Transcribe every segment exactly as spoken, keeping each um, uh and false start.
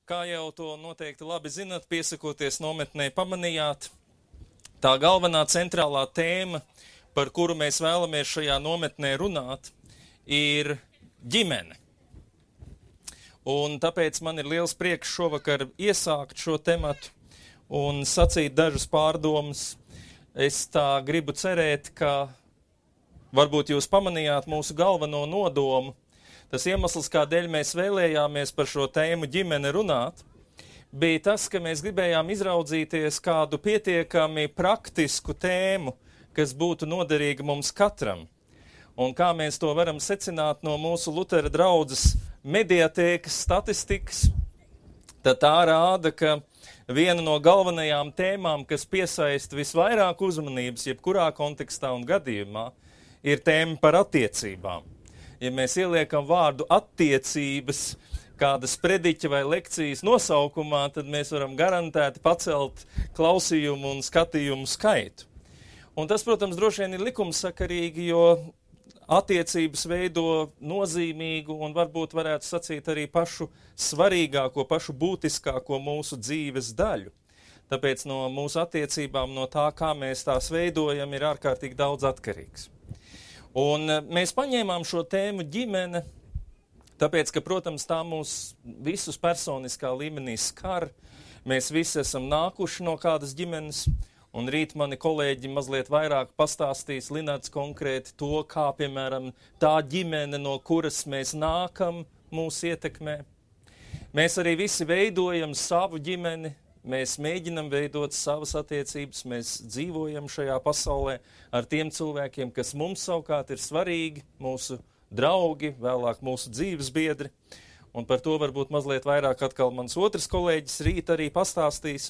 Kā jau to noteikti labi zinat, piesakoties nometnē pamanījāt, tā galvenā centrālā tēma, par kuru mēs vēlamies šajā nometnē runāt, ir ģimene. Un tāpēc man ir liels prieks šovakar iesākt šo tematu un sacīt dažas pārdomas. Es tā gribu cerēt, ka varbūt jūs pamanījāt mūsu galveno nodomu. Tas iemesls, kādēļ mēs vēlējāmies par šo tēmu ģimene runāt, bija tas, ka mēs gribējām izraudzīties kādu pietiekami praktisku tēmu, kas būtu noderīga mums katram. Un kā mēs to varam secināt no mūsu Lutera draudzes mediatēkas statistikas, tad tā rāda, ka viena no galvenajām tēmām, kas piesaista visvairāk uzmanības, jebkurā kontekstā un gadījumā, ir tēma par attiecībām. Ja mēs ieliekam vārdu attiecības kādas prediķa vai lekcijas nosaukumā, tad mēs varam garantēti pacelt klausījumu un skatījumu skaitu. Un tas, protams, droši vien ir likumsakarīgi, jo attiecības veido nozīmīgu un varbūt varētu sacīt arī pašu svarīgāko, pašu būtiskāko mūsu dzīves daļu. Tāpēc no mūsu attiecībām, no tā, kā mēs tās veidojam, ir ārkārtīgi daudz atkarīgs. Un mēs paņēmām šo tēmu ģimene, tāpēc, ka, protams, tā mūs visus personiskā līmenī skar. Mēs visi esam nākuši no kādas ģimenes, un rīt mani kolēģi mazliet vairāk pastāstīs Linards konkrēti to, kā, piemēram, tā ģimene, no kuras mēs nākam, mūs ietekmē. Mēs arī visi veidojam savu ģimeni. Mēs mēģinam veidot savas attiecības, mēs dzīvojam šajā pasaulē ar tiem cilvēkiem, kas mums savukārt ir svarīgi, mūsu draugi, vēlāk mūsu dzīves biedri. Un par to varbūt mazliet vairāk atkal mans otrs kolēģis rīt arī pastāstīs.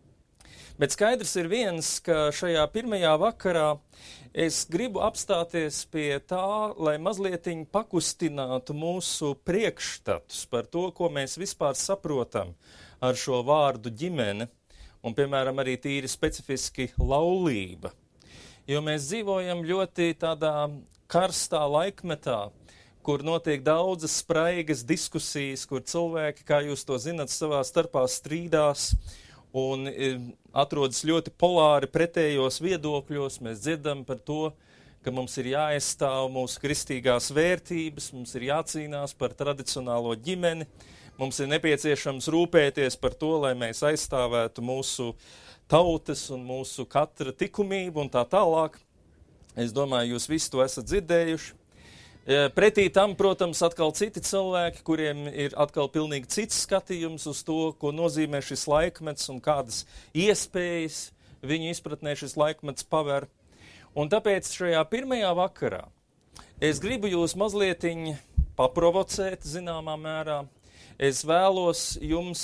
Bet skaidrs ir viens, ka šajā pirmajā vakarā es gribu apstāties pie tā, lai mazlietiņ pakustinātu mūsu priekšstatus par to, ko mēs vispār saprotam ar šo vārdu ģimene, un, piemēram, arī tīri specifiski laulība. Jo mēs dzīvojam ļoti tādā karstā laikmetā, kur notiek daudzas spraigas diskusijas, kur cilvēki, kā jūs to zinat, savā starpā strīdās un atrodas ļoti polāri pretējos viedokļos. Mēs dzirdam par to, ka mums ir jāaizstāv mūsu kristīgās vērtības, mums ir jācīnās par tradicionālo ģimeni, mums ir nepieciešams rūpēties par to, lai mēs aizstāvētu mūsu tautas un mūsu katra likumību un tā tālāk. Es domāju, jūs visi to esat dzirdējuši. Pretī tam, protams, atkal citi cilvēki, kuriem ir atkal pilnīgi cits skatījums uz to, ko nozīmē šis laikmets un kādas iespējas viņu izpratnē šis laikmets paver. Un tāpēc šajā pirmajā vakarā es gribu jūs mazlietiņ paprovocēt zināmā mērā. Es vēlos jums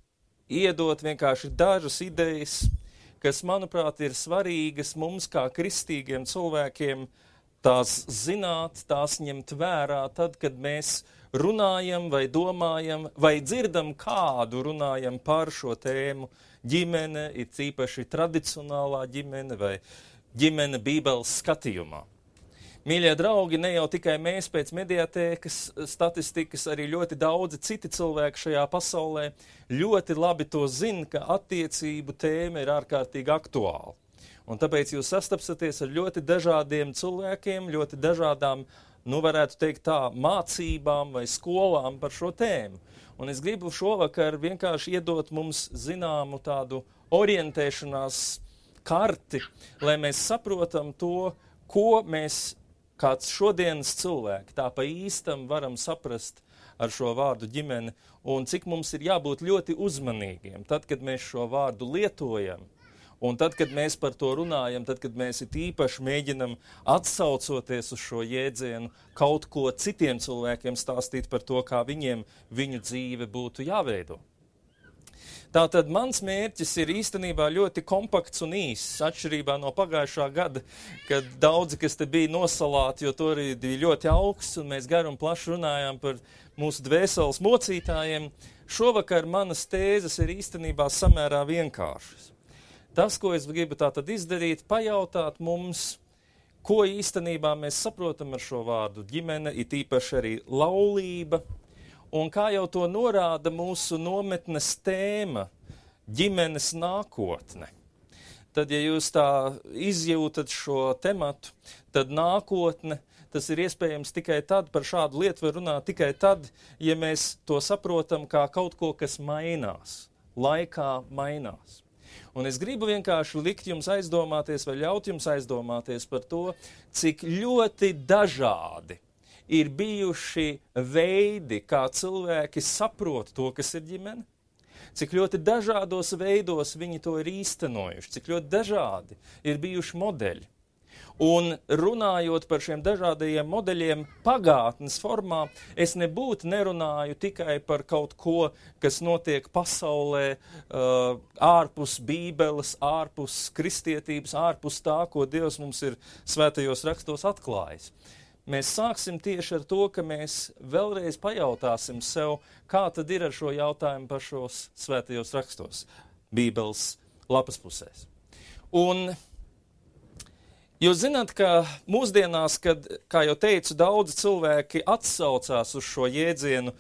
iedot vienkārši dažas idejas, kas, manuprāt, ir svarīgas mums kā kristīgiem cilvēkiem tās zināt, tās ņemt vērā tad, kad mēs runājam vai domājam vai dzirdam kādu runājam par šo tēmu ģimene, ir īpaši tradicionālā ģimene vai ģimene Bībeles skatījumā. Mīļie draugi, ne jau tikai mēs pēc mediatēkas statistikas, arī ļoti daudzi citi cilvēki šajā pasaulē ļoti labi to zina, ka attiecību tēma ir ārkārtīgi aktuāla. Un tāpēc jūs sastapsaties ar ļoti dažādiem cilvēkiem, ļoti dažādām, nu varētu teikt tā, mācībām vai skolām par šo tēmu. Un es gribu šovakar vienkārši iedot mums zināmu tādu orientēšanās karti, lai mēs saprotam to, ko mēs kāds šodienas cilvēki tā pa īstam varam saprast ar šo vārdu ģimene, un cik mums ir jābūt ļoti uzmanīgiem tad, kad mēs šo vārdu lietojam, un tad, kad mēs par to runājam, tad, kad mēs it īpaši mēģinam atsaucoties uz šo jēdzienu kaut ko citiem cilvēkiem stāstīt par to, kā viņiem viņu dzīve būtu jāveido. Tātad mans mērķis ir īstenībā ļoti kompakts un īss, atšķirībā no pagājušā gada, kad daudzi, kas te bija nosalāti, jo to arī bija ļoti augsts, un mēs garu un plaši runājām par mūsu dvēseles mocītājiem. Šovakar manas tēzes ir īstenībā samērā vienkāršas. Tas, ko es gribu tātad izdarīt, pajautāt mums, ko īstenībā mēs saprotam ar šo vārdu ģimene, it īpaši arī laulība, Un kā jau to norāda mūsu nometnes tēma, ģimenes nākotne. Tad, ja jūs tā izjūtat šo tematu, tad nākotne, tas ir iespējams tikai tad, par šādu lietu var runāt tikai tad, ja mēs to saprotam kā kaut ko, kas mainās, laikā mainās. Un es gribu vienkārši likt jums aizdomāties vai ļaut jums aizdomāties par to, cik ļoti dažādi ir bijuši veidi, kā cilvēki saprot to, kas ir ģimene, cik ļoti dažādos veidos viņi to ir īstenojuši, cik ļoti dažādi ir bijuši modeļi. Un runājot par šiem dažādajiem modeļiem pagātnes formā, es nebūtu nerunāju tikai par kaut ko, kas notiek pasaulē, uh, ārpus Bībeles, ārpus kristietības, ārpus tā, ko Dievs mums ir svētajos rakstos atklājis. Mēs sāksim tieši ar to, ka mēs vēlreiz pajautāsim sev, kā tad ir ar šo jautājumu pašos svētajos rakstos, Bībeles lapas pusēs. Un jūs zināt, ka mūsdienās, kad, kā jau teicu, daudzi cilvēki atsaucās uz šo jēdzienu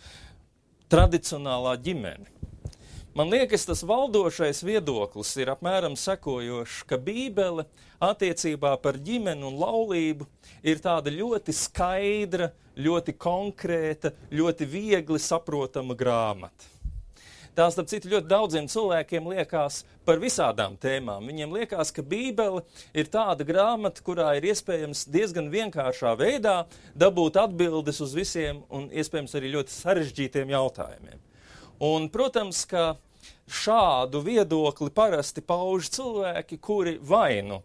tradicionālā ģimene. Man liekas, tas valdošais viedoklis ir apmēram sekojošs, ka Bībele attiecībā par ģimeni un laulību ir tāda ļoti skaidra, ļoti konkrēta, ļoti viegli saprotama grāmata. Tās, starp citu, ļoti daudziem cilvēkiem liekas par visādām tēmām. Viņiem liekas, ka Bībele ir tāda grāmata, kurā ir iespējams diezgan vienkāršā veidā dabūt atbildes uz visiem un iespējams arī ļoti sarežģītiem jautājumiem. Un, protams, ka šādu viedokli parasti pauž cilvēki, kuri vai nu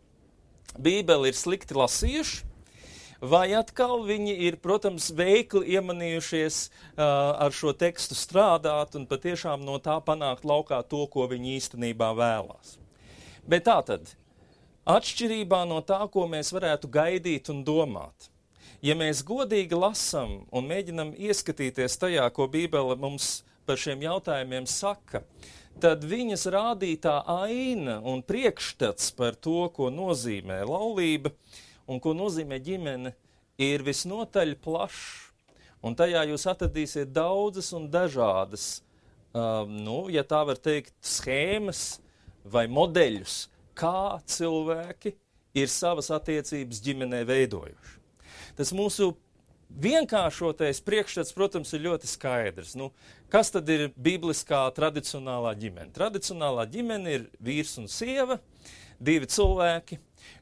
Bībeli ir slikti lasījuši, vai atkal viņi ir, protams, veikli iemanījušies uh, ar šo tekstu strādāt un patiešām no tā panākt laukā to, ko viņi īstenībā vēlās. Bet tātad, atšķirībā no tā, ko mēs varētu gaidīt un domāt, ja mēs godīgi lasam un mēģinam ieskatīties tajā, ko Bībele mums par šiem jautājumiem saka, tad viņas rādītā aina un priekšstats par to, ko nozīmē laulība un ko nozīmē ģimene, ir visnotaļ plašs. Un tajā jūs atradīsiet daudzas un dažādas, uh, nu, ja tā var teikt, schēmas vai modeļus, kā cilvēki ir savas attiecības ģimenē veidojuši. Tas mūsu vienkāršotais priekšstats, protams, ir ļoti skaidrs. Nu, kas tad ir bibliskā tradicionālā ģimene? Tradicionālā ģimene ir vīrs un sieva, divi cilvēki,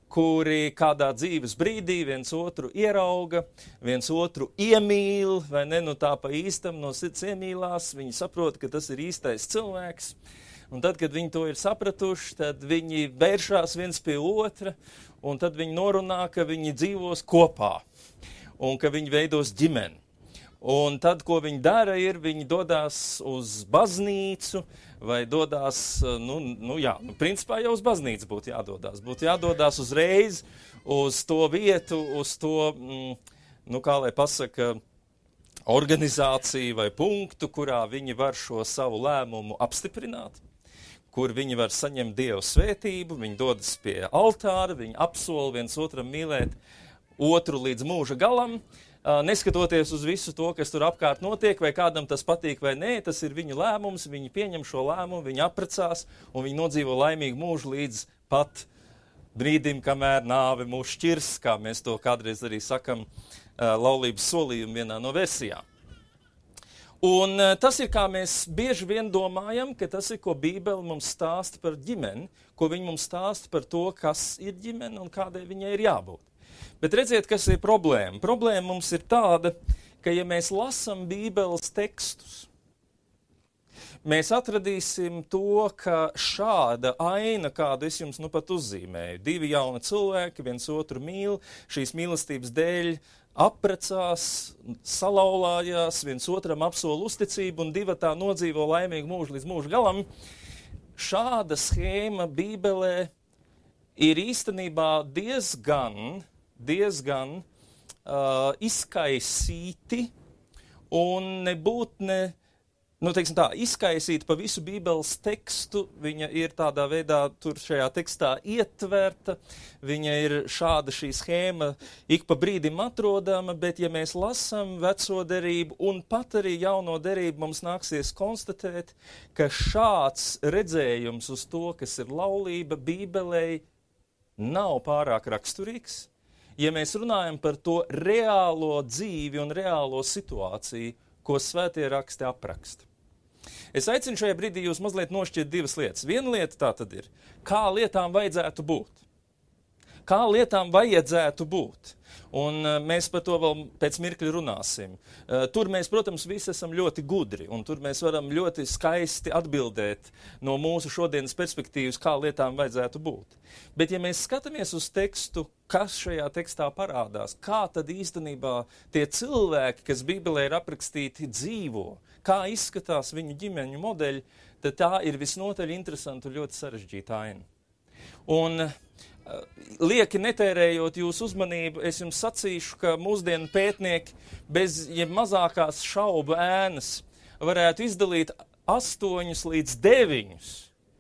kuri kādā dzīves brīdī viens otru ierauga, viens otru iemīl, vai ne, nu tā pa īstam no sirds iemīlās, viņi saprot, ka tas ir īstais cilvēks. Un tad, kad viņi to ir sapratuši, tad viņi vēršās viens pie otra, un tad viņi norunā, ka viņi dzīvos kopā. Un ka viņi veidos ģimeni. Un tad, ko viņi dara, ir, viņi dodās uz baznīcu, vai dodās, nu, nu jā, nu, principā jau uz baznīcu būtu jādodās. Būtu jādodās uzreiz uz to vietu, uz to, mm, nu, kā lai pasaka, organizāciju vai punktu, kurā viņi var šo savu lēmumu apstiprināt, kur viņi var saņemt Dievu svētību, viņi dodas pie altāra, viņi apsola viens otram mīlēt otru līdz mūža galam, neskatoties uz visu to, kas tur apkārt notiek, vai kādam tas patīk vai nē, tas ir viņu lēmums, viņi pieņem šo lēmumu, viņi apprecās un viņi nodzīvo laimīgu mūžu līdz pat brīdim, kamēr nāve mūs šķirs, kā mēs to kādreiz arī sakam laulības solījumu vienā no versijām. Un tas ir, kā mēs bieži vien domājam, ka tas ir, ko Bībele mums stāsta par ģimeni, ko viņi mums stāsta par to, kas ir ģimene un kādai viņai ir jābūt. Bet redziet, kas ir problēma. Problēma mums ir tāda, ka ja mēs lasam Bībeles tekstus, mēs atradīsim to, ka šāda aina, kādu es jums nu pat uzzīmēju, divi jauni cilvēki, viens otru mīl, šīs mīlestības dēļ apprecās, salauzās, viens otram apsola uzticību un divi tā nodzīvo laimīgu mūžu līdz mūža galam. Šāda schēma Bībelē ir īstenībā diezgan diezgan uh, izkaisīti un nebūt ne nu, teiksim tā, izkaisīta pa visu Bībeles tekstu, viņa ir tādā veidā tur šajā tekstā ietverta, viņa ir šāda šī schēma ik pa brīdim atrodama, bet ja mēs lasam veco derību un pat arī jauno derību, mums nāksies konstatēt, ka šāds redzējums uz to, kas ir laulība Bībelei, nav pārāk raksturīgs, ja mēs runājam par to reālo dzīvi un reālo situāciju, ko svētie raksti apraksta. Es aicinu šajā brīdī jūs mazliet nošķirt divas lietas. Viena lieta tā tad ir, kā lietām vajadzētu būt. Kā lietām vajadzētu būt. Un uh, mēs par to vēl pēc mirkļa runāsim. Uh, tur mēs, protams, visi esam ļoti gudri, un tur mēs varam ļoti skaisti atbildēt no mūsu šodienas perspektīvas, kā lietām vajadzētu būt. Bet ja mēs skatāmies uz tekstu, kas šajā tekstā parādās, kā tad īstenībā tie cilvēki, kas Bībelē ir aprakstīti, dzīvo, kā izskatās viņu ģimeņu modeļi, tad tā ir visnotaļ interesanta un ļoti sarežģīta aina. Un uh, lieki netērējot jūsu uzmanību, es jums sacīšu, ka mūsdienu pētnieki bez jeb mazākās šaubu ēnas varētu izdalīt astoņus līdz deviņus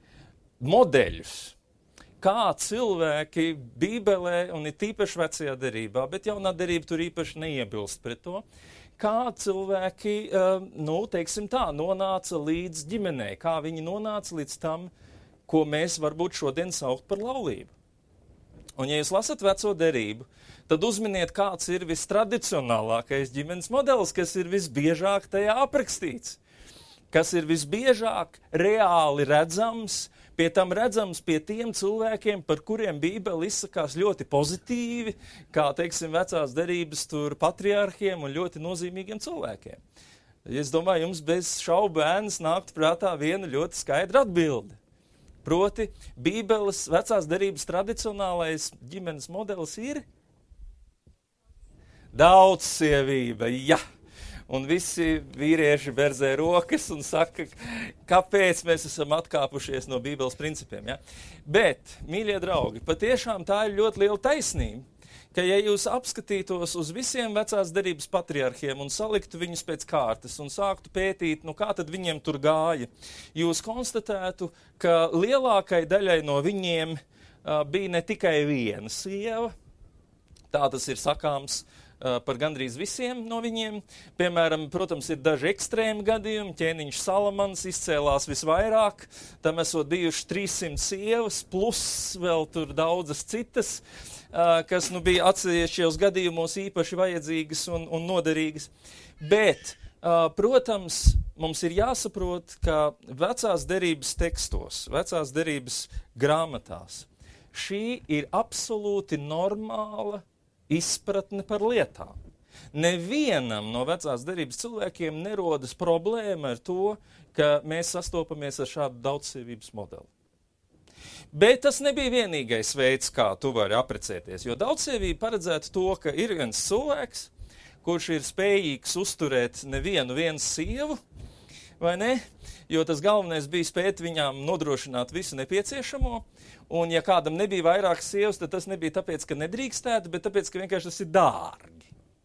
modeļus, kā cilvēki Bībelē, un ir tīpaši vecajā derībā, bet jaunā derība tur īpaši neiebilst pret to, kā cilvēki, nu, teiksim tā, nonāca līdz ģimenei, kā viņi nonāca līdz tam, ko mēs varbūt šodien saukt par laulību. Un ja jūs lasat veco derību, tad uzminiet, kāds ir vistradicionālākais ģimenes modelis, kas ir visbiežāk tajā aprakstīts, kas ir visbiežāk reāli redzams, pie tam redzams pie tiem cilvēkiem, par kuriem Bībele izsakās ļoti pozitīvi, kā, teiksim, vecās derības tur patriarhiem un ļoti nozīmīgiem cilvēkiem. Es domāju, jums bez šaubu ēnas nākt prātā viena ļoti skaidra atbilde. Proti, Bībeles vecās derības tradicionālais ģimenes modelis ir daudzsievība, ja. Un visi vīrieši berzē rokas un saka, kāpēc mēs esam atkāpušies no Bībeles principiem. Ja? Bet, mīļie draugi, patiešām tā ir ļoti liela taisnība, ka ja jūs apskatītos uz visiem vecās derības patriarhiem un saliktu viņus pēc kārtas un sāktu pētīt, nu kā tad viņiem tur gāja, jūs konstatētu, ka lielākai daļai no viņiem uh, bija ne tikai viena sieva, tā tas ir sakāms, par gandrīz visiem no viņiem. Piemēram, protams, ir daži ekstrēmi gadījumi. Ķēniņš Salamans izcēlās visvairāk. Tam esot bijuši trīssimt sievas, plus vēl tur daudzas citas, kas nu bija atsevišķos gadījumos īpaši vajadzīgas un, un noderīgas. Bet, protams, mums ir jāsaprot, ka vecās derības tekstos, vecās derības grāmatās, šī ir absolūti normāla izpratne par lietām. Nevienam no vecās derības cilvēkiem nerodas problēma ar to, ka mēs sastopamies ar šādu daudzsievības modeli. Bet tas nebija vienīgais veids, kā tu vari apprecēties, jo daudzsievība paredzētu to, ka ir viens cilvēks, kurš ir spējīgs uzturēt nevienu viens sievu, vai ne? Jo tas galvenais bija spēt viņām nodrošināt visu nepieciešamo, un ja kādam nebija vairākas sievas, tad tas nebija tāpēc, ka nedrīkstētu, bet tāpēc, ka vienkārši tas ir dārgi.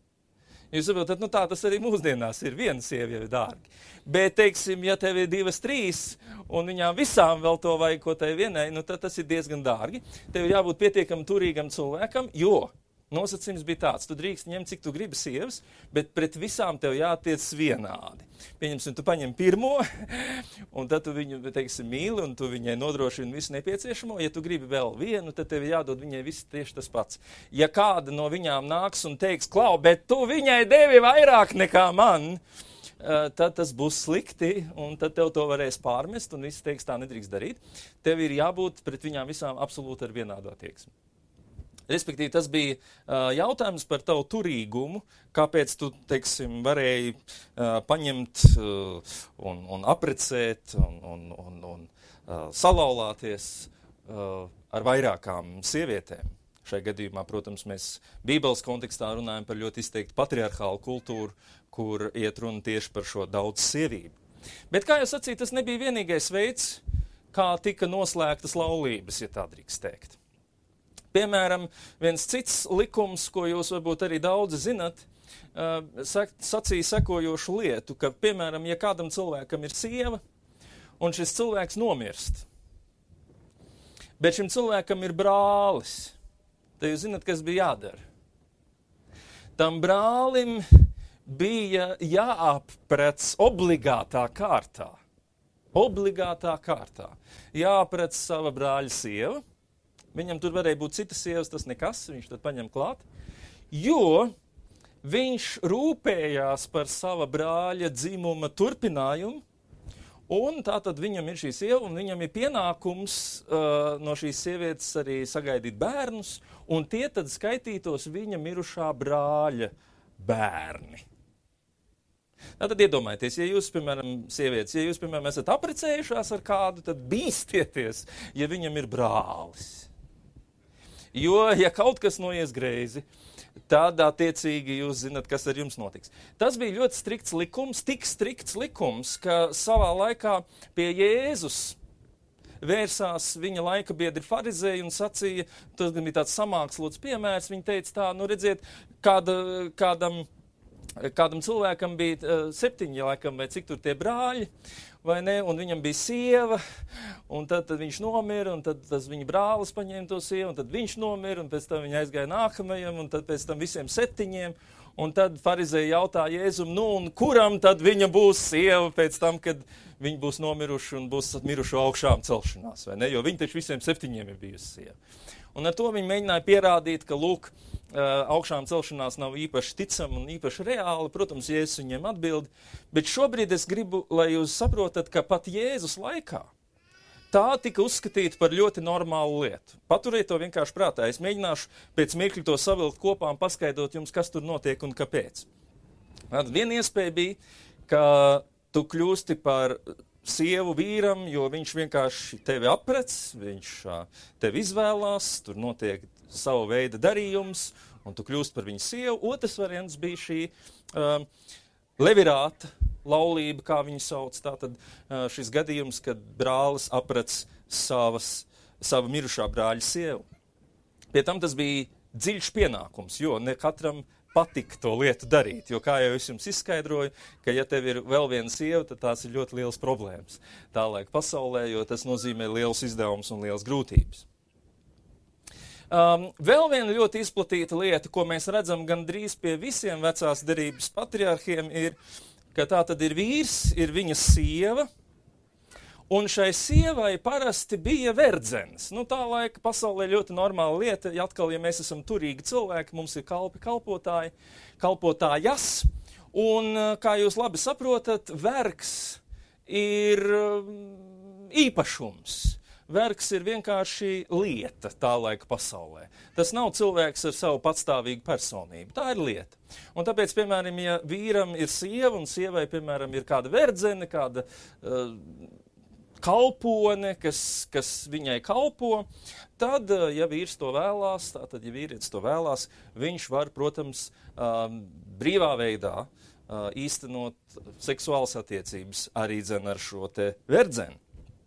Jūs saprotat, nu tā tas arī mūsdienās ir, viena sieva jau ir dārgi. Bet, teiksim, ja tev ir divas, trīs, un viņām visām vēl to vajag, ko tai vienai, nu tad tas ir diezgan dārgi. Tev ir jābūt pietiekam turīgam cilvēkam, jo nosacījums bija tāds, tu drīkst ņemt, cik tu gribi sievas, bet pret visām tev jātiec vienādi. Pieņemsim, tu paņem pirmo, un tad tu viņu, teiksim, mīli, un tu viņai nodrošini visu nepieciešamo. Ja tu gribi vēl vienu, tad tev jādod viņai viss tieši tas pats. Ja kāda no viņām nāks un teiks, klau, bet tu viņai devi vairāk nekā man, tad tas būs slikti, un tad tev to varēs pārmest, un viss teiks, tā nedrīkst darīt. Tev ir jābūt pret viņām visām absolūti ar vienādu attieksmi. Respektīvi, tas bija uh, jautājums par tavu turīgumu, kāpēc tu, teiksim, varēji uh, paņemt uh, un, un aprecēt un, un, un, un uh, salauzties uh, ar vairākām sievietēm. Šai gadījumā, protams, mēs Bībeles kontekstā runājam par ļoti izteikti patriarchālu kultūru, kur iet runa tieši par šo daudz sievību. Bet, kā jau sacīju, tas nebija vienīgais veids, kā tika noslēgtas laulības, ja tā drīkst teikt. Piemēram, viens cits likums, ko jūs varbūt arī daudzi zinat, uh, sacīja sekojošu lietu, ka, piemēram, ja kādam cilvēkam ir sieva, un šis cilvēks nomirst, bet šim cilvēkam ir brālis, tad jūs zināt, kas bija jādara. Tam brālim bija jāaprec obligātā kārtā. Obligātā kārtā. Jāaprec sava brāļa sieva. Viņam tur varēja būt citas sievas, tas nekas, viņš tad paņem klāt. Jo viņš rūpējās par sava brāļa dzimuma turpinājumu, un tātad viņam ir šī sieva, un viņam ir pienākums uh, no šīs sievietes arī sagaidīt bērnus, un tie tad skaitītos viņa mirušā brāļa bērni. Tātad iedomājieties, ja jūs, piemēram, sievietes, ja jūs, piemēram, esat aprecējušās ar kādu, tad bīstieties, ja viņam ir brālis. Jo, ja kaut kas noies greizi, tad attiecīgi jūs zinat, kas ar jums notiks. Tas bija ļoti strikts likums, tik strikts likums, ka savā laikā pie Jēzus vērsās viņa laika biedri farizēji un sacīja, tas gan bija tāds samākslots piemērs, viņi teica tā, nu redziet, kāda, kādam, kādam cilvēkam bija uh, septiņi laikam, vai cik tur tie brāļi, vai ne, un viņam bija sieva, un tad, tad viņš nomira, un tad tas viņa brālis paņēma to sievu, un tad viņš nomira, un pēc tam viņa aizgāja nākamajam, un tad pēc tam visiem septiņiem, un tad farizēji jautā Jēzum, nu, un kuram tad viņa būs sieva pēc tam, kad viņi būs nomiruši un būs miruši augšām celšanās, vai ne? Jo viņi taču visiem septiņiem ir bijusi sieva. Un ar to viņi mēģināja pierādīt, ka, lūk, augšām celšanās nav īpaši ticama un īpaši reāla. Protams, Jēzus viņiem atbild, bet šobrīd es gribu, lai jūs saprotat, ka pat Jēzus laikā tā tika uzskatīta par ļoti normālu lietu. Paturiet to vienkārši prātā. Es mēģināšu pēc mirkļa to savilkt kopā un paskaidrot jums, kas tur notiek un kāpēc. Viena iespēja bija, ka tu kļūsti par sievu vīram, jo viņš vienkārši tevi aprec, viņš tevi izvēlās, tur notiek savu veidu darījums, un tu kļūsti par viņu sievu. Otrs variants bija šī uh, levirāta laulība, kā viņu sauc, tātad uh, šis gadījums, kad brālis aprec savas, savu mirušā brāļa sievu. Pie tam tas bija dziļš pienākums, jo ne katram patika to lietu darīt, jo kā jau es jums izskaidroju, ka ja tev ir vēl viena sieva, tad tās ir ļoti liels problēmas tā laika pasaulē, jo tas nozīmē liels izdevums un liels grūtības. Um, vēl viena ļoti izplatīta lieta, ko mēs redzam gandrīz pie visiem vecās derības patriarhiem, ir, ka tā tad ir vīrs, ir viņa sieva, un šai sievai parasti bija verdzenes. Nu, tā laika pasaulē ļoti normāla lieta, ja atkal, ja mēs esam turīgi cilvēki, mums ir kalpi kalpotāji, kalpotājas, un, kā jūs labi saprotat, vergs ir īpašums. Vergs ir vienkārši lieta tā laika pasaulē. Tas nav cilvēks ar savu patstāvīgu personību. Tā ir lieta. Un tāpēc, piemēram, ja vīram ir sieva, un sievai, piemēram, ir kāda verdzene, kāda uh, kalpone, kas, kas viņai kalpo, tad, ja vīrs to vēlās, tātad, ja vīrietis to vēlās, viņš var, protams, um, brīvā veidā uh, īstenot seksuālas attiecības arī dzen ar šo te verdzeni.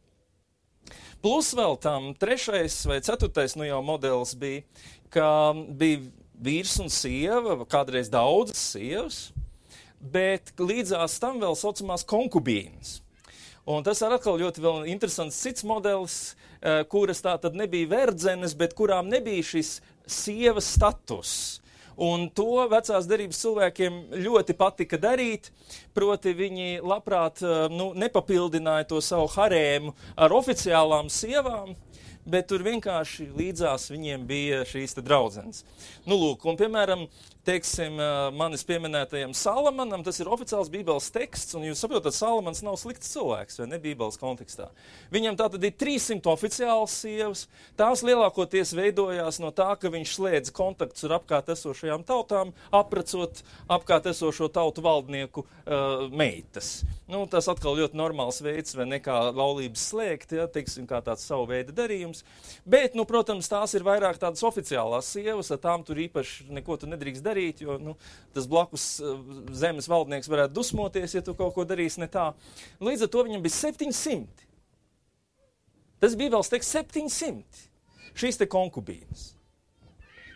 Plus vēl tam trešais vai ceturtais, nu jau modelis bija, ka bija vīrs un sieva, kādreiz daudzas sievas, bet līdzās tam vēl saucamās konkubīnas. Un tas ir atkal ļoti vēl interesants cits modelis, kuras tā tad nebija verdzenes, bet kurām nebija šis sievas status. Un to vecās derības cilvēkiem ļoti patika darīt, proti viņi labprāt nu, nepapildināja to savu harēmu ar oficiālām sievām, bet tur vienkārši līdzās viņiem bija šīs te draudzenes. Nu, lūk, un piemēram, teiksim, manis pieminētajam Salamanam, tas ir oficiāls Bībeles teksts, un jūs saprotat, Salamans nav slikts cilvēks, vai ne Bībeles kontekstā. Viņam tātad ir trīssimt oficiālas sievas, tās lielākoties veidojās no tā, ka viņš slēdz kontaktus ar apkārt esošajām tautām, apracot apkārt esošo tautu valdnieku uh, meitas. Nu, tas atkal ļoti normāls veids, vai ne kā laulības slēgt, ja, teiksim, kā tāds savu veidu darījums. Bet, nu, protams, tās ir vairāk tādas oficiālās sievas, ar tām tur īpaši neko tu nedrīkst darīt, jo, nu, tas blakus uh, zemes valdnieks varētu dusmoties, ja tu kaut ko darīsi ne tā. Līdz ar to viņam bija septiņsimt. Tas Bībeles teksts septiņsimt. Šīs te konkubīnas.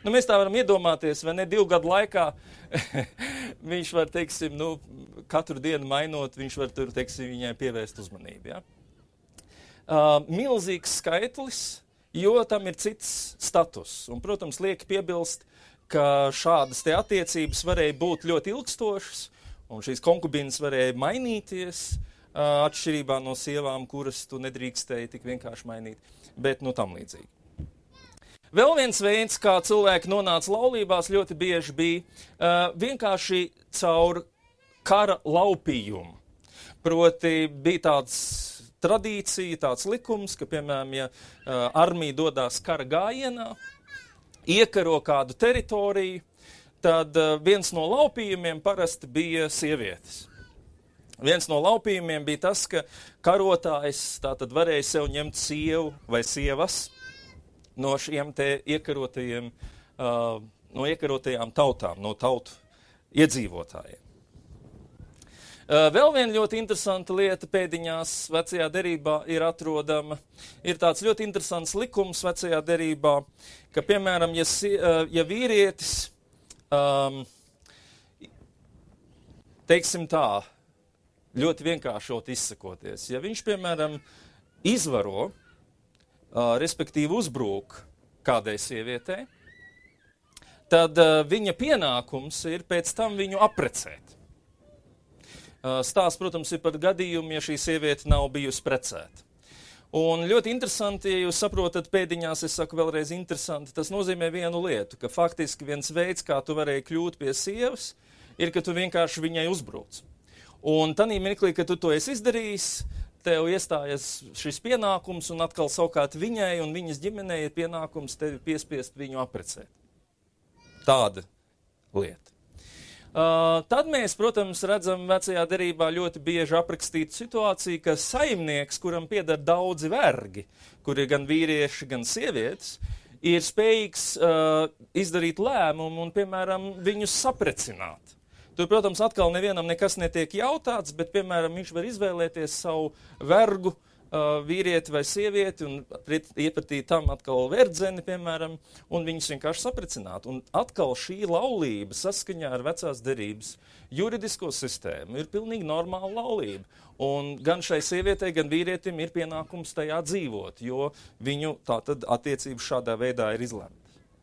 Nu, mēs tā varam iedomāties, vai ne divu gadu laikā viņš var, teiksim, nu, katru dienu mainot, viņš var tur, teiksim, viņai pievērst uzmanību, ja? Uh, milzīgs skaitlis, jo tam ir cits status. Un, protams, liek piebilst, ka šādas te attiecības varēja būt ļoti ilgstošas, un šīs konkubīnas varēja mainīties, uh, atšķirībā no sievām, kuras tu nedrīkstēji tik vienkārši mainīt, bet, nu, tam līdzīgi. Vēl viens veids, kā cilvēki nonāca laulībās, ļoti bieži bija uh, vienkārši caur kara laupījumu. Proti bija tāds tradīcija, tāds likums, ka, piemēram, ja uh, armija dodās kara gājienā, iekaro kādu teritoriju, tad uh, viens no laupījumiem parasti bija sievietes. Viens no laupījumiem bija tas, ka karotājs tātad varēja sev ņemt sievu vai sievas no šiem te iekarotajiem, uh, no iekarotajām tautām, no tautu iedzīvotājiem. Uh, vēl viena ļoti interesanta lieta pēdiņās vecajā derībā ir atrodama. Ir tāds ļoti interesants likums vecajā derībā, ka, piemēram, ja, uh, ja vīrietis, um, teiksim tā, ļoti vienkāršot izsakoties, ja viņš, piemēram, izvaro, Uh, respektīvi uzbrūk kādai sievietei, tad uh, viņa pienākums ir pēc tam viņu aprecēt. Uh, stāsts, protams, ir par gadījumu, ja šī sieviete nav bijusi precēta. Un ļoti interesanti, ja jūs saprotat pēdiņās, es saku vēlreiz interesanti, tas nozīmē vienu lietu, ka faktiski viens veids, kā tu varēji kļūt pie sievas, ir, ka tu vienkārši viņai uzbrūc. Un tanī mirklī, ka tu to esi izdarījis, tev iestājas šis pienākums, un atkal savukārt viņai un viņas ģimenei ir pienākums tevi piespiest viņu aprecēt. Tāda lieta. Uh, tad mēs, protams, redzam vecajā derībā ļoti bieži aprakstītu situāciju, ka saimnieks, kuram pieder daudzi vergi, kur ir gan vīrieši, gan sievietes, ir spējīgs uh, izdarīt lēmumu un, piemēram, viņus saprecināt. Tur, protams, atkal nevienam nekas netiek jautāts, bet, piemēram, viņš var izvēlēties savu vergu uh, vīrieti vai sievieti un iepratīt tam atkal verdzeni, piemēram, un viņus vienkārši saprecināt. Un atkal šī laulība saskaņā ar vecās derības juridisko sistēmu ir pilnīgi normāla laulība. Un gan šai sievietei, gan vīrietim ir pienākums tajā dzīvot, jo viņu tātad attiecības šādā veidā ir izlemta.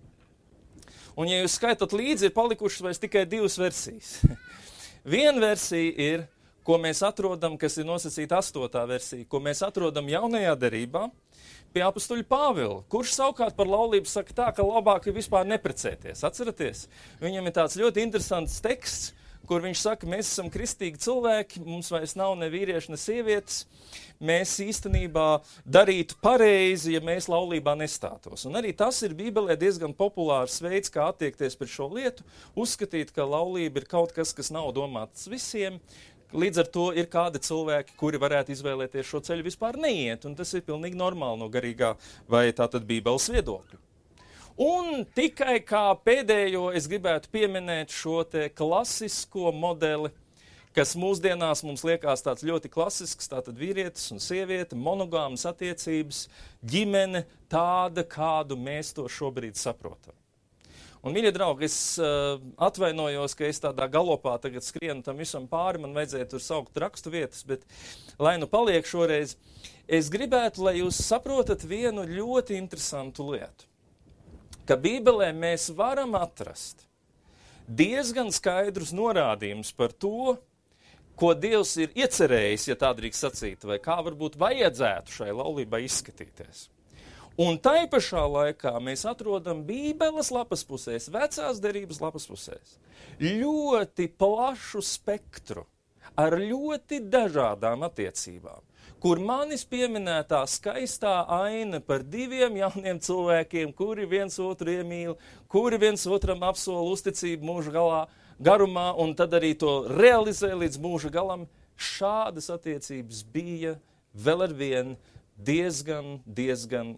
Un, ja jūs skaitat līdzi, ir palikušas vairs tikai divas versijas. Viena versija ir, ko mēs atrodam, kas ir nosacīta astotā versija, ko mēs atrodam jaunajā derībā pie apustuļa Pāvila, kurš savukārt par laulību saka tā, ka labāk ir vispār neprecēties. Atceraties? Viņam ir tāds ļoti interesants teksts, kur viņš saka, mēs esam kristīgi cilvēki, mums vairs nav ne vīrieši, ne sievietes. Mēs īstenībā darītu pareizi, ja mēs laulībā nestātos. Un arī tas ir Bībelē diezgan populārs veids, kā attiekties pret šo lietu, uzskatīt, ka laulība ir kaut kas, kas nav domāts visiem. Līdz ar to ir kādi cilvēki, kuri varētu izvēlēties šo ceļu vispār neiet, un tas ir pilnīgi normāli no garīgā vai tātad Bībeles viedokļa. Un tikai kā pēdējo es gribētu pieminēt šo te klasisko modeli, kas mūsdienās mums liekas tāds ļoti klasisks, tātad vīrietis un sieviete, monogāmas attiecības, ģimene tāda, kādu mēs to šobrīd saprotam. Un, mīļie draugi, es uh, atvainojos, ka es tādā galopā tagad skrienu tam visam pāri, man vajadzēja tur saukt rakstu vietas, bet lai nu paliek šoreiz, es gribētu, lai jūs saprotat vienu ļoti interesantu lietu. Ka Bībelē mēs varam atrast diezgan skaidrus norādījumus par to, ko Dievs ir iecerējis, ja tā drīkst sacīt, vai kā varbūt vajadzētu šai laulībai izskatīties. Un tai pašā laikā mēs atrodam Bībeles lapas pusēs, vecās derības lapas pusēs, ļoti plašu spektru ar ļoti dažādām attiecībām, kur manis pieminētā skaistā aina par diviem jauniem cilvēkiem, kuri viens otru iemīl, kuri viens otram apsola uzticību mūža galā, garumā, un tad arī to realizē līdz mūža galam, šādas attiecības bija vēl ar vien diezgan, diezgan,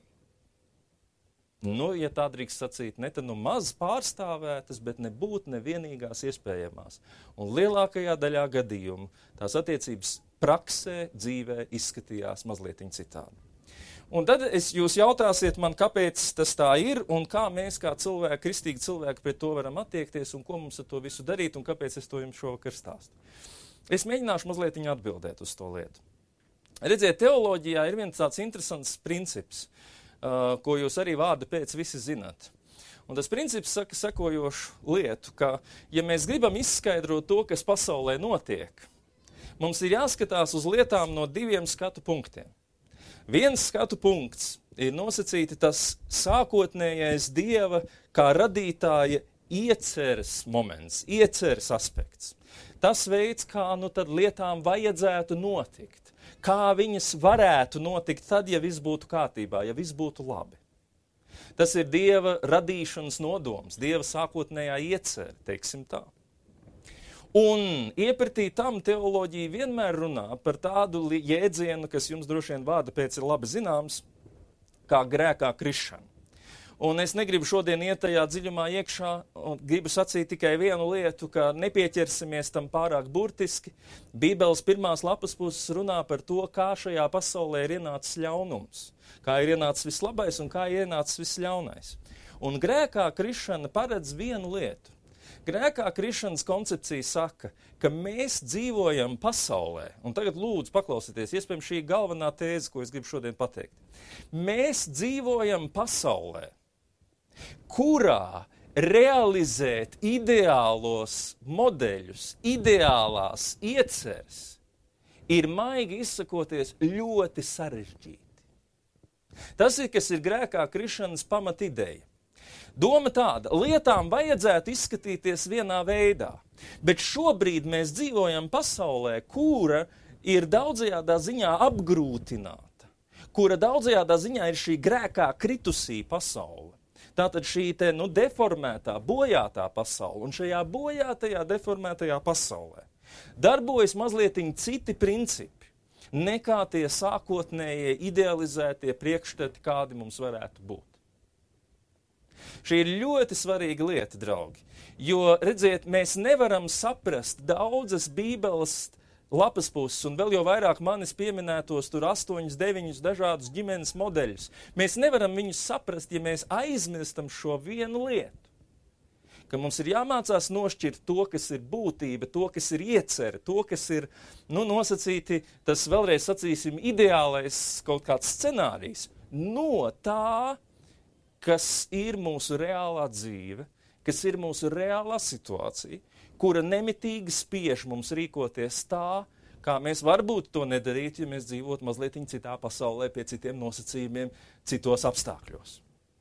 nu, ja tā drīkst sacīt, ne tad nu maz pārstāvētas, bet nebūt nevienīgās iespējamās. Un lielākajā daļā gadījumu tās attiecības praksē, dzīvē izskatījās mazliet citādi. Un tad es, jūs jautāsiet man, kāpēc tas tā ir, un kā mēs kā cilvēki, kristīgi cilvēki pret to varam attiekties, un ko mums ar to visu darīt, un kāpēc es to jums šovakar stāstu. Es mēģināšu mazliet viņu atbildēt uz to lietu. Redziet, teoloģijā ir viens tāds interesants princips, uh, ko jūs arī vārda pēc visi zināt. Un tas princips saka sekojošu lietu, ka, ja mēs gribam izskaidrot to, kas pasaulē notiek, mums ir jāskatās uz lietām no diviem skatu punktiem. Viens skatu punkts ir nosacīti tas sākotnējais Dieva kā radītāja ieceres moments, ieceres aspekts. Tas veids, kā nu tad lietām vajadzētu notikt, kā viņas varētu notikt tad, ja viss būtu kārtībā, ja viss būtu labi. Tas ir Dieva radīšanas nodoms, Dieva sākotnējā iecere, teiksim tā. Un iepratī tam teoloģija vienmēr runā par tādu jēdzienu, kas jums droši vien vārda pēc ir labi zināms, kā grēkā krišana. Un es negribu šodien iet tajā dziļumā iekšā, un gribu sacīt tikai vienu lietu, ka nepieķersimies tam pārāk burtiski. Bībeles pirmās lapas puses runā par to, kā šajā pasaulē ir ienācis ļaunums, kā ir ienācis vislabais un kā ir ienācis visļaunais. Un grēkā krišana paredz vienu lietu. Grēkā krišanas koncepcija saka, ka mēs dzīvojam pasaulē, un tagad lūdzu paklausieties, iespējams šī galvenā tēze, ko es gribu šodien pateikt. Mēs dzīvojam pasaulē, kurā realizēt ideālos modeļus, ideālās ieceres, ir maigi izsakoties ļoti sarežģīti. Tas ir, kas ir grēkā krišanas pamatideja. Doma tāda, lietām vajadzētu izskatīties vienā veidā, bet šobrīd mēs dzīvojam pasaulē, kura ir daudzajādā ziņā apgrūtināta, kura daudzajādā ziņā ir šī grēkā kritusī pasaule. Tātad šī te, nu, deformētā, bojātā pasaule, un šajā bojātajā, deformētajā pasaulē darbojas mazlietiņ citi principi, nekā tie sākotnējie idealizētie priekšstati, kādi mums varētu būt. Šī ir ļoti svarīga lieta, draugi, jo, redziet, mēs nevaram saprast daudzas Bībeles lapas puses, un vēl jau vairāk manis pieminētos tur astoņus, deviņus dažādus ģimenes modeļus. Mēs nevaram viņus saprast, ja mēs aizmirstam šo vienu lietu, ka mums ir jāmācās nošķirt to, kas ir būtība, to, kas ir iecere, to, kas ir, nu, nosacīti, tas vēlreiz sacīsim, ideālais kaut kāds scenārijs, no tā, kas ir mūsu reālā dzīve, kas ir mūsu reālā situācija, kura nemitīgi spiež mums rīkoties tā, kā mēs varbūt to nedarītu, ja mēs dzīvotu mazliet citā pasaulē, pie citiem nosacījumiem, citos apstākļos.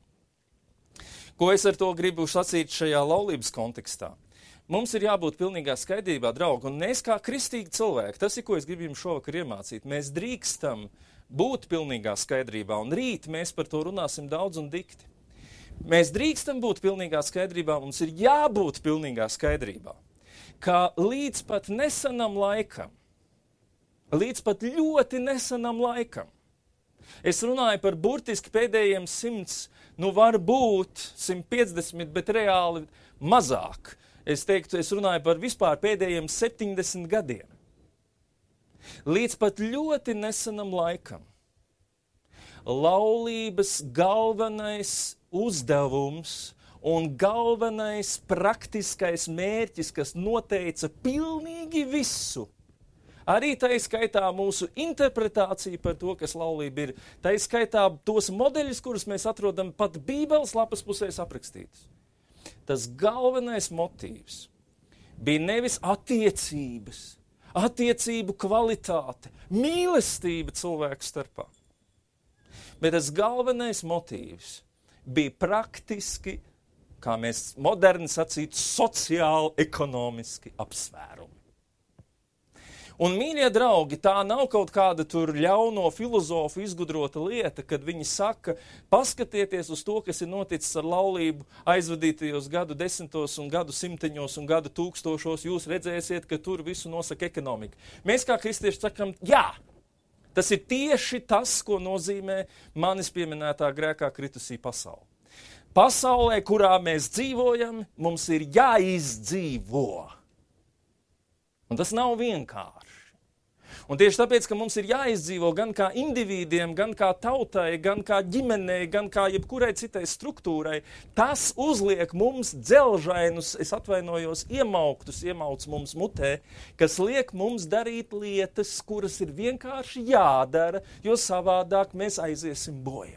Ko es ar to gribu sacīt šajā laulības kontekstā? Mums ir jābūt pilnīgā skaidrībā, draugi, un mēs kā kristīgi cilvēki, tas ir, ko es gribu jums šovakar iemācīt, mēs drīkstam būt pilnīgā skaidrībā, un rīt mēs par to runāsim daudz un dikti. Mēs drīkstam būt pilnīgā skaidrībā, mums ir jābūt pilnīgā skaidrībā, ka līdz pat nesenam laikam, līdz pat ļoti nesenam laikam, es runāju par burtiski pēdējiem simts, nu var būt simt piecdesmit, bet reāli mazāk. Es teiktu, es runāju par vispār pēdējiem septiņdesmit gadiem. Līdz pat ļoti nesenam laikam laulības galvenais uzdevums un galvenais praktiskais mērķis, kas noteica pilnīgi visu, arī tā skaitā mūsu interpretācija par to, kas laulība ir, tā skaitā tos modeļus, kurus mēs atrodam pat Bībeles lapas pusēs aprakstītus. Tas galvenais motīvs bija nevis attiecības, attiecību kvalitāte, mīlestība cilvēku starpā, bet tas galvenais motīvs bija praktiski, kā mēs moderni sacītu, sociāli, ekonomiski apsvērumi. Un, mīļie draugi, tā nav kaut kāda tur ļauno filozofu izgudrota lieta, kad viņi saka, paskatieties uz to, kas ir noticis ar laulību aizvadītajos gadu desmitos un gadu simteņos un gadu tūkstošos, jūs redzēsiet, ka tur visu nosaka ekonomika. Mēs kā kristieši sakam, jā, tas ir tieši tas, ko nozīmē manis pieminētā grēkā kritusī pasaule. Pasaulē, kurā mēs dzīvojam, mums ir jāizdzīvo. Un tas nav vienkārši. Un tieši tāpēc, ka mums ir jāizdzīvo gan kā individiem, gan kā tautai, gan kā ģimenei, gan kā jebkurai citai struktūrai, tas uzliek mums dzelžainus, es atvainojos, iemauktus, iemauc mums mutē, kas liek mums darīt lietas, kuras ir vienkārši jādara, jo savādāk mēs aiziesim bojā.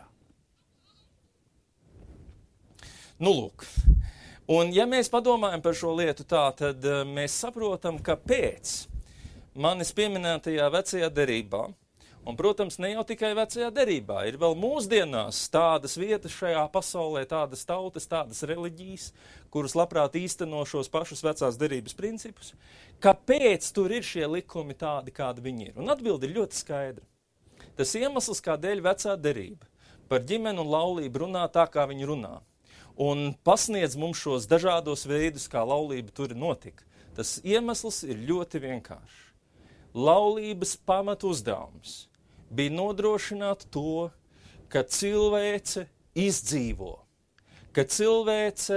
Nu, lūk. Un ja mēs padomājam par šo lietu tā, tad uh, mēs saprotam, ka pēc manis pieminētajā vecajā derībā, un, protams, ne jau tikai vecajā derībā, ir vēl mūsdienās tādas vietas šajā pasaulē, tādas tautas, tādas reliģijas, kuras labprāt īsteno šos pašus vecās derības principus, kāpēc tur ir šie likumi tādi, kādi viņi ir. Un atbildi ir ļoti skaidra. Tas iemesls, kādēļ vecā derība par ģimeni un laulību runā tā, kā viņi runā, un pasniedz mums šos dažādos veidus, kā laulība tur notika. Tas iemesls ir ļoti vienkāršs. Laulības pamatu uzdevums bija nodrošināt to, ka cilvēce izdzīvo, ka cilvēce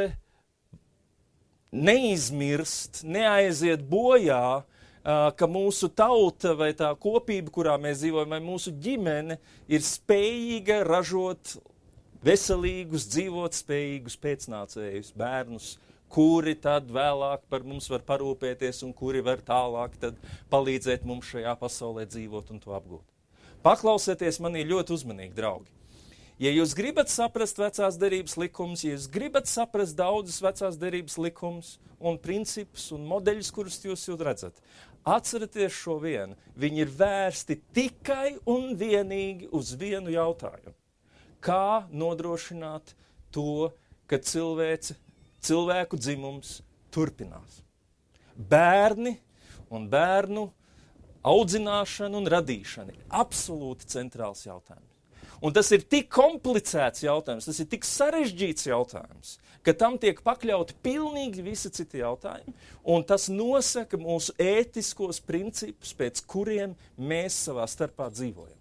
neizmirst, neaiziet bojā, ka mūsu tauta vai tā kopība, kurā mēs dzīvojam, vai mūsu ģimene ir spējīga ražot veselīgus, dzīvot spējīgus pēcnācējus, bērnus, kuri tad vēlāk par mums var parūpēties un kuri var tālāk tad palīdzēt mums šajā pasaulē dzīvot un to apgūt. Paklausieties manī ļoti uzmanīgi, draugi. Ja jūs gribat saprast vecās derības likumus, ja jūs gribat saprast daudzus vecās derības likumus un principus un modeļus, kurus jūs jūs redzat, atcerieties šo vienu. Viņi ir vērsti tikai un vienīgi uz vienu jautājumu. Kā nodrošināt to, ka cilvēce cilvēku dzimums turpinās. Bērni un bērnu audzināšana un radīšana ir absolūti centrāls jautājums. Un tas ir tik komplicēts jautājums, tas ir tik sarežģīts jautājums, ka tam tiek pakļauti pilnīgi visi citi jautājumi, un tas nosaka mūsu ētiskos principus, pēc kuriem mēs savā starpā dzīvojam.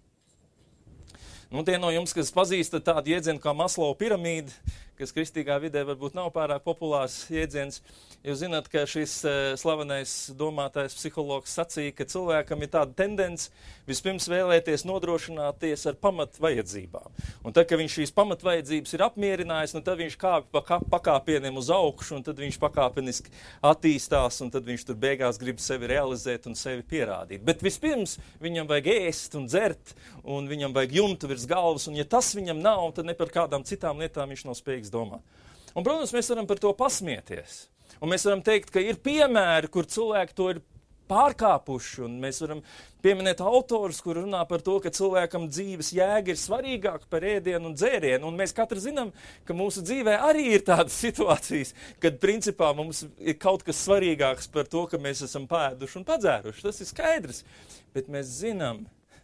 Nu, tie no jums, kas pazīstat tādu jēdzienu kā Maslow piramīda, kas kristīgā vidē varbūt nav pārāk populārs jēdziens, jūs zināt, ka šis uh, slavenais domātājs psihologs sacīja, ka cilvēkam ir tāda tendence vispirms vēlēties nodrošināties ar pamatvajadzībām. Un tad, kad viņš šīs pamatvajadzības ir apmierinājis, nu, tad viņš kāp pa pakāpieniem uz augšu, un tad viņš pakāpeniski attīstās, un tad viņš tur beigās grib sevi realizēt un sevi pierādīt. Bet vispirms viņam vajag ēst un dzert, un viņam vajag jumtu virs galvas, un ja tas viņam nav, tad ne par kādām citām lietām viņš nav spējīgs domāt. Un, protams, mēs varam par to pasmieties. Un mēs varam teikt, ka ir piemēri, kur cilvēki to ir pārkāpuši, un mēs varam pieminēt autorus, kur runā par to, ka cilvēkam dzīves jēga ir svarīgāka par ēdienu un dzērienu, un mēs katrs zinām, ka mūsu dzīvē arī ir tādas situācijas, kad principā mums ir kaut kas svarīgāks par to, ka mēs esam pēduši un padzēruši. Tas ir skaidrs, bet mēs zinām,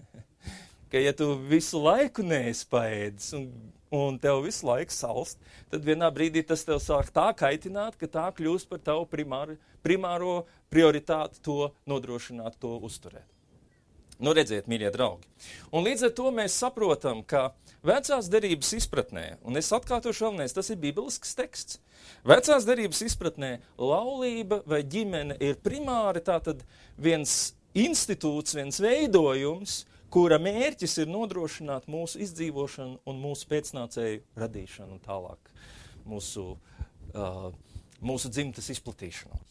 ka ja tu visu laiku neesi paēdis un, un tev visu laiku salst, tad vienā brīdī tas tev sāk tā kaitināt, ka tā kļūst par tavu primāru, primāro prioritāti to nodrošināt, to uzturēt. Nu, redziet, mīļie draugi. Un līdz ar to mēs saprotam, ka vecās derības izpratnē, un es atkārtošu vēlreiz, tas ir bībelisks teksts, vecās derības izpratnē laulība vai ģimene ir primāri tātad viens institūts, viens veidojums, kura mērķis ir nodrošināt mūsu izdzīvošanu un mūsu pēcnācēju radīšanu un tālāk mūsu, uh, mūsu dzimtas izplatīšanos.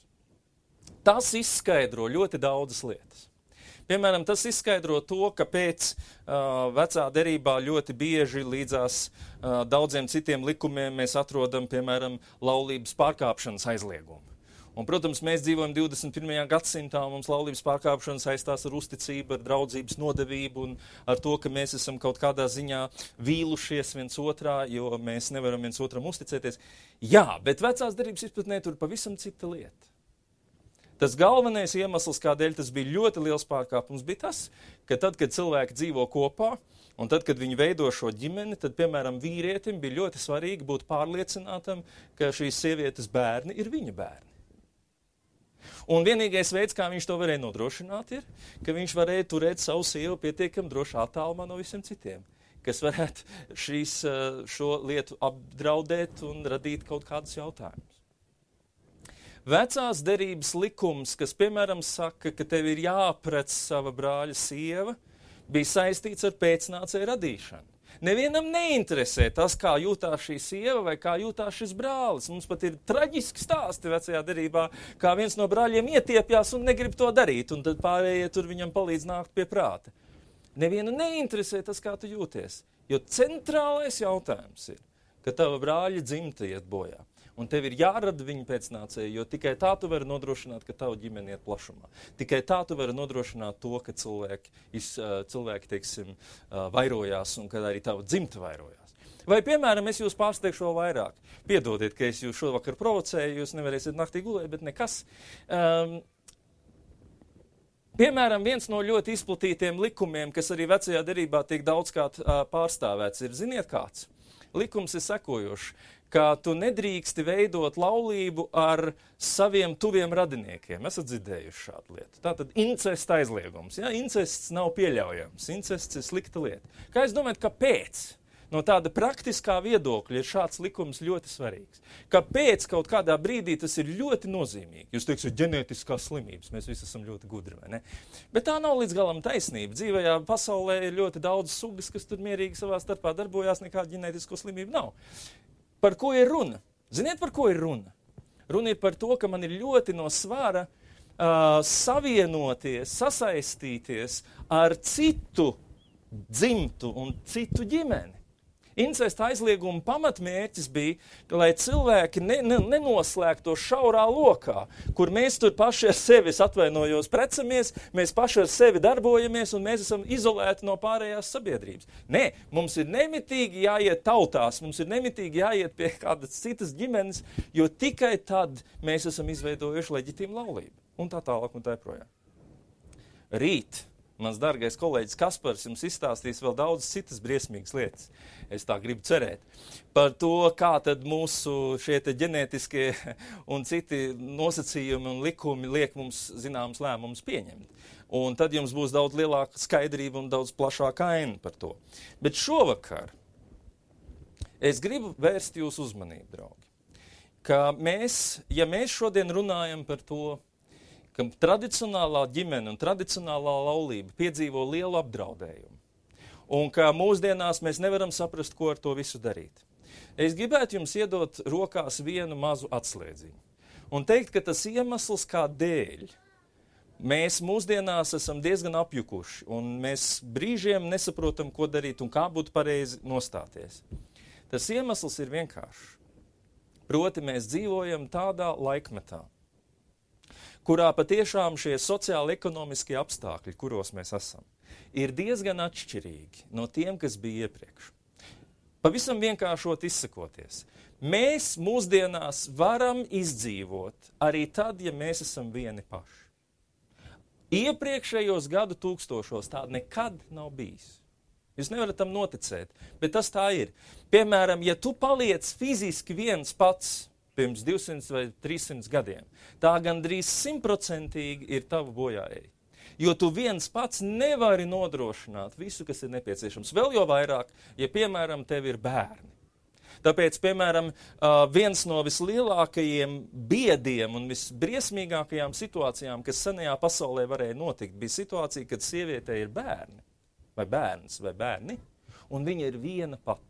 Tas izskaidro ļoti daudzas lietas. Piemēram, tas izskaidro to, ka pēc uh, vecā derībā ļoti bieži līdzās uh, daudziem citiem likumiem mēs atrodam, piemēram, laulības pārkāpšanas aizliegumu. Un, protams, mēs dzīvojam divdesmit pirmajā gadsimtā, un mums laulības pārkāpšana saistās ar uzticību, ar draudzības nodevību un ar to, ka mēs esam kaut kādā ziņā vīlušies viens otrā, jo mēs nevaram viens otram uzticēties. Jā, bet vecās derības izpratnē tur pavisam cita lieta. Tas galvenais iemesls, kādēļ tas bija ļoti liels pārkāpums, bija tas, ka tad, kad cilvēki dzīvo kopā, un tad, kad viņi veido šo ģimeni, tad, piemēram, vīrietim bija ļoti svarīgi būt pārliecinātam, ka šīs sievietes bērni ir viņa bērni. Un vienīgais veids, kā viņš to varēja nodrošināt, ir, ka viņš varēja turēt savu sievu pietiekami droši attālumā no visiem citiem, kas varētu šīs, šo lietu apdraudēt un radīt kaut kādus jautājumus. Vecās derības likums, kas, piemēram, saka, ka tev ir jāaprec sava brāļa sieva, bija saistīts ar pēcnācēju radīšanu. Nevienam neinteresē tas, kā jūtās šī sieva vai kā jūtās šis brālis. Mums pat ir traģiski stāsti vecajā derībā, kā viens no brāļiem ietiepjās un negrib to darīt, un tad pārējie tur viņam palīdz nākt pie prāta. Nevienu neinteresē tas, kā tu jūties, jo centrālais jautājums ir, ka tava brāļa dzimta iet bojā. Un tev ir jārada viņa pēcnācēji, jo tikai tā tu vari nodrošināt, ka tava ģimene iet plašumā. Tikai tā tu vari nodrošināt to, ka cilvēki, cilvēki teiksim, vairojās un ka arī tava dzimta vairojās. Vai, piemēram, es jūs pārsteigšu vēl vairāk. Piedodiet, ka es jūs šovakar provocēju, jūs nevarēsiet naktī gulēt, bet nekas. Um, piemēram, viens no ļoti izplatītiem likumiem, kas arī vecajā derībā tiek daudzkārt uh, pārstāvēts, ir, ziniet kāds? Likums ir sekojošs, ka tu nedrīksti veidot laulību ar saviem tuviem radiniekiem. Esat dzirdējuši šādu lietu. Tātad incesta aizliegums. Ja? Incests nav pieļaujams. Incests ir slikta lieta. Kā es domāju, kāpēc? No tāda praktiskā viedokļa ir šāds likums ļoti svarīgs. Kāpēc kaut kādā brīdī tas ir ļoti nozīmīgi? Jūs teiksiet, ģenētiskās slimības. Mēs visi esam ļoti gudri, vai ne? Bet tā nav līdz galam taisnība. Dzīvajā pasaulē ir ļoti daudz sugas, kas tur mierīgi savā starpā darbojās, nekāda ģenētisko slimību nav. Par ko ir runa? Ziniet, par ko ir runa? Runa ir par to, ka man ir ļoti no svara uh, savienoties, sasaistīties ar citu dzimtu un citu ģimeni. Incesta aizlieguma pamatmērķis bija, lai cilvēki ne, ne, nenoslēgto šaurā lokā, kur mēs tur paši ar sevi, es atvainojos, precamies, mēs paši ar sevi darbojamies un mēs esam izolēti no pārējās sabiedrības. Nē, mums ir nemitīgi jāiet tautās, mums ir nemitīgi jāiet pie kādas citas ģimenes, jo tikai tad mēs esam izveidojuši leģitīmu laulību. Un tā tālāk un tā projām. Rīt. Mans dargais kolēģis Kaspars jums izstāstīs vēl daudz citas briesmīgas lietas. Es tā gribu cerēt. Par to, kā tad mūsu šie te ģenētiskie un citi nosacījumi un likumi liek mums zināmas lēmumus pieņemt. Un tad jums būs daudz lielāka skaidrība un daudz plašāka aina par to. Bet šovakar es gribu vērst jūsu uzmanību, draugi, ka mēs, ja mēs šodien runājam par to, ka tradicionālā ģimene un tradicionālā laulība piedzīvo lielu apdraudējumu. Un ka mūsdienās mēs nevaram saprast, ko ar to visu darīt. Es gribētu jums iedot rokās vienu mazu atslēdziņu. Un teikt, ka tas iemesls, kādēļ mēs mūsdienās esam diezgan apjukuši. Un mēs brīžiem nesaprotam, ko darīt un kā būtu pareizi nostāties. Tas iemesls ir vienkāršs. Proti mēs dzīvojam tādā laikmetā, kurā patiešām šie sociāli-ekonomiskie apstākļi, kuros mēs esam, ir diezgan atšķirīgi no tiem, kas bija iepriekš. Pavisam vienkāršot izsakoties. Mēs mūsdienās varam izdzīvot arī tad, ja mēs esam vieni paši. Iepriekšējos gadu tūkstošos tāda nekad nav bijis. Jūs nevarat tam noticēt, bet tas tā ir. Piemēram, ja tu paliec fiziski viens pats, pirms divsimt vai trīssimt gadiem. Tā gandrīz simtprocentīgi ir tava bojājēji. Jo tu viens pats nevari nodrošināt visu, kas ir nepieciešams. Vēl jau vairāk, ja, piemēram, tev ir bērni. Tāpēc, piemēram, viens no vislielākajiem biediem un visbriesmīgākajām situācijām, kas senajā pasaulē varēja notikt, bija situācija, kad sievietē ir bērni, vai bērns, vai bērni, un viņa ir viena pati.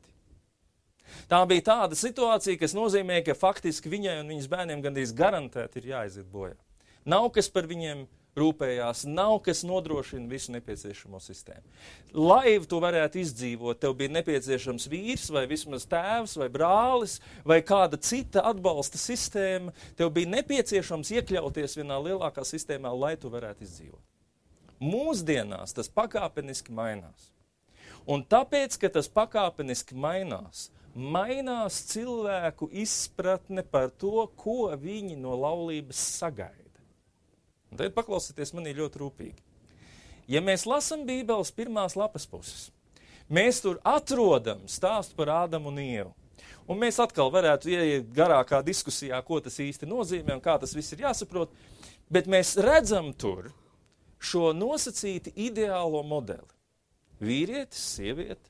Tā bija tāda situācija, kas nozīmē, ka faktiski viņai un viņas bērniem gandrīz garantēti ir jāaiziet bojā. Nav kas par viņiem rūpējās, nav kas nodrošina visu nepieciešamo sistēmu. Lai tu varētu izdzīvot, tev bija nepieciešams vīrs vai vismaz tēvs vai brālis vai kāda cita atbalsta sistēma, tev bija nepieciešams iekļauties vienā lielākā sistēmā, lai tu varētu izdzīvot. Mūsdienās tas pakāpeniski mainās. Un tāpēc, ka tas pakāpeniski mainās, mainās cilvēku izpratne par to, ko viņi no laulības sagaida. Un tad paklausieties manī ļoti rūpīgi. Ja mēs lasam Bībeles pirmās lapas puses, mēs tur atrodam stāstu par Ādamu un Ievu. Un mēs atkal varētu ieiet garākā diskusijā, ko tas īsti nozīmē un kā tas viss ir jāsaprot, bet mēs redzam tur šo nosacīti ideālo modeli. Vīrietis, sieviete,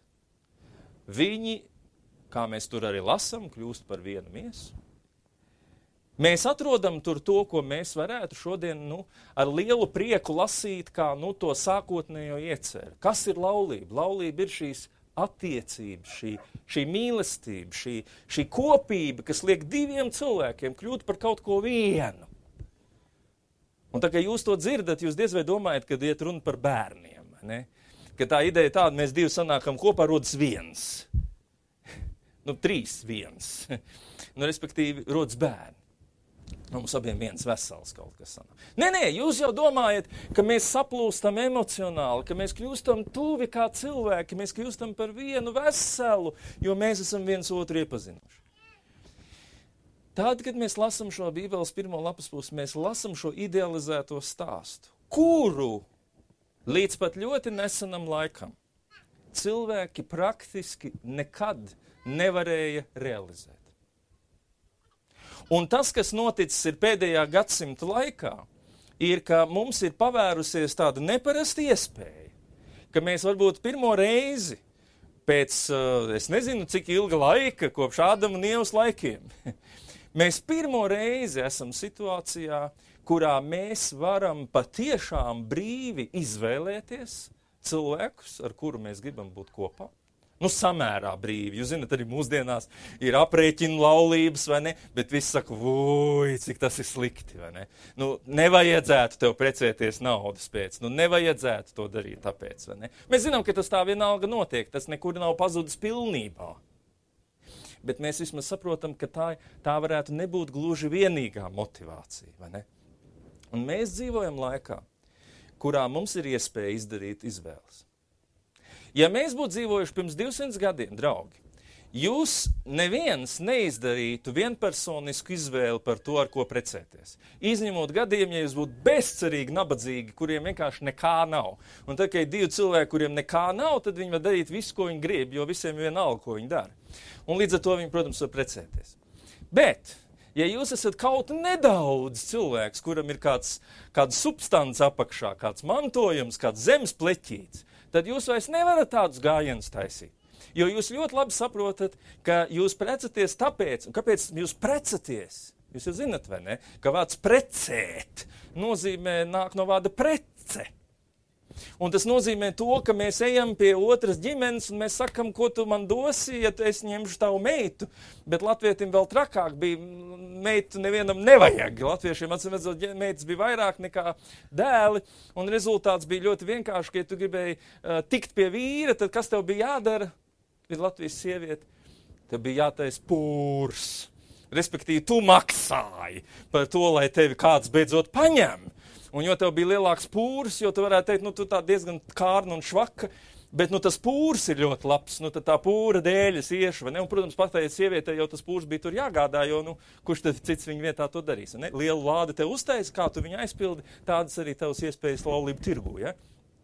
viņi, kā mēs tur arī lasam, kļūst par vienu miesu. Mēs atrodam tur to, ko mēs varētu šodien nu, ar lielu prieku lasīt, kā nu, to sākotnējo ieceru. Kas ir laulība? Laulība ir šīs attiecības, šī, šī mīlestība, šī, šī kopība, kas liek diviem cilvēkiem kļūt par kaut ko vienu. Un tā kā jūs to dzirdat, jūs diez vai domājat, kad iet runa par bērniem, ne? Ka tā ideja tāda, mēs divi sanākam kopā, rodas viens. Nu, trīs viens. Nu, respektīvi, rodas bērni. Mums abiem viens vesels kaut kas sanāk. Nē, nē, jūs jau domājat, ka mēs saplūstam emocionāli, ka mēs kļūstam tuvi kā cilvēki, mēs kļūstam par vienu veselu, jo mēs esam viens otru iepazinuši. Tad, kad mēs lasam šo Bībeles pirmo lapas pusi, mēs lasam šo idealizēto stāstu, kuru līdz pat ļoti nesenam laikam cilvēki praktiski nekad nevarēja realizēt. Un tas, kas noticis ir pēdējā gadsimta laikā, ir, ka mums ir pavērusies tāda neparasta iespēja, ka mēs varbūt pirmo reizi pēc, es nezinu, cik ilga laika, kopš Ādama un Ievas laikiem, mēs pirmo reizi esam situācijā, kurā mēs varam patiešām brīvi izvēlēties cilvēkus, ar kuru mēs gribam būt kopā. Nu, samērā brīvi. Jūs zināt, arī mūsdienās ir aprēķinu laulības, vai ne? Bet viss saka, vuj, cik tas ir slikti, vai ne? Nu, nevajadzētu tev precēties naudas pēc. Nu, nevajadzētu to darīt tāpēc, vai ne? Mēs zinām, ka tas tā vienalga notiek. Tas nekur nav pazudis pilnībā. Bet mēs vismaz saprotam, ka tā, tā varētu nebūt gluži vienīgā motivācija, vai ne? Un mēs dzīvojam laikā, kurā mums ir iespēja izdarīt izvēles. Ja mēs būtu dzīvojuši pirms divsimt gadiem, draugi, jūs neviens neizdarītu vienpersonisku izvēli par to, ar ko precēties. Izņemot gadiem, ja jūs būtu bezcerīgi nabadzīgi, kuriem vienkārši nekā nav. Un tad, kad ir divi cilvēki, kuriem nekā nav, tad viņi var darīt visu, ko viņi grib, jo visiem ir vienalga, ko viņi dara. Un līdz ar to viņi, protams, var precēties. Bet, ja jūs esat kaut nedaudz cilvēks, kuram ir kāds, kāds substants apakšā, kāds mantojums, kāds zemes pleķīts, tad jūs vairs nevarat tādus gājienus taisīt. Jo jūs ļoti labi saprotat, ka jūs precaties tāpēc, un kāpēc jūs precaties? Jūs jau zinat, vai ne? Ka vārds precēt nozīmē nāk no vārda prece. Un tas nozīmē to, ka mēs ejam pie otras ģimenes un mēs sakam, ko tu man dosi, ja es ņemšu tavu meitu. Bet latvietim vēl trakāk bija, meitu nevienam nevajag. Latviešiem atsimedzot, meitas bija vairāk nekā dēli. Un rezultāts bija ļoti vienkārši, ka ja tu gribēji uh, tikt pie vīra, tad kas tev bija jādara? Ir Latvijas sieviete. Tev bija jātais pūrs. Respektīvi, tu maksāji par to, lai tevi kāds beidzot paņem. Un jo tev bija lielāks pūrs, jo tu varētu teikt, nu, tu tā diezgan kārna un švaka, bet, nu, tas pūrs ir ļoti labs, nu, tad tā pūra dēļ es iešu, vai ne? Un, protams, pateicis sievietē, jau tas pūrs bija tur jāgādā, jo, nu, kurš tad cits viņa vietā to darīs, ne? Lielu lādi tev uztaisa, kā tu viņu aizpildi, tādas arī tavas iespējas laulību tirgu, ja?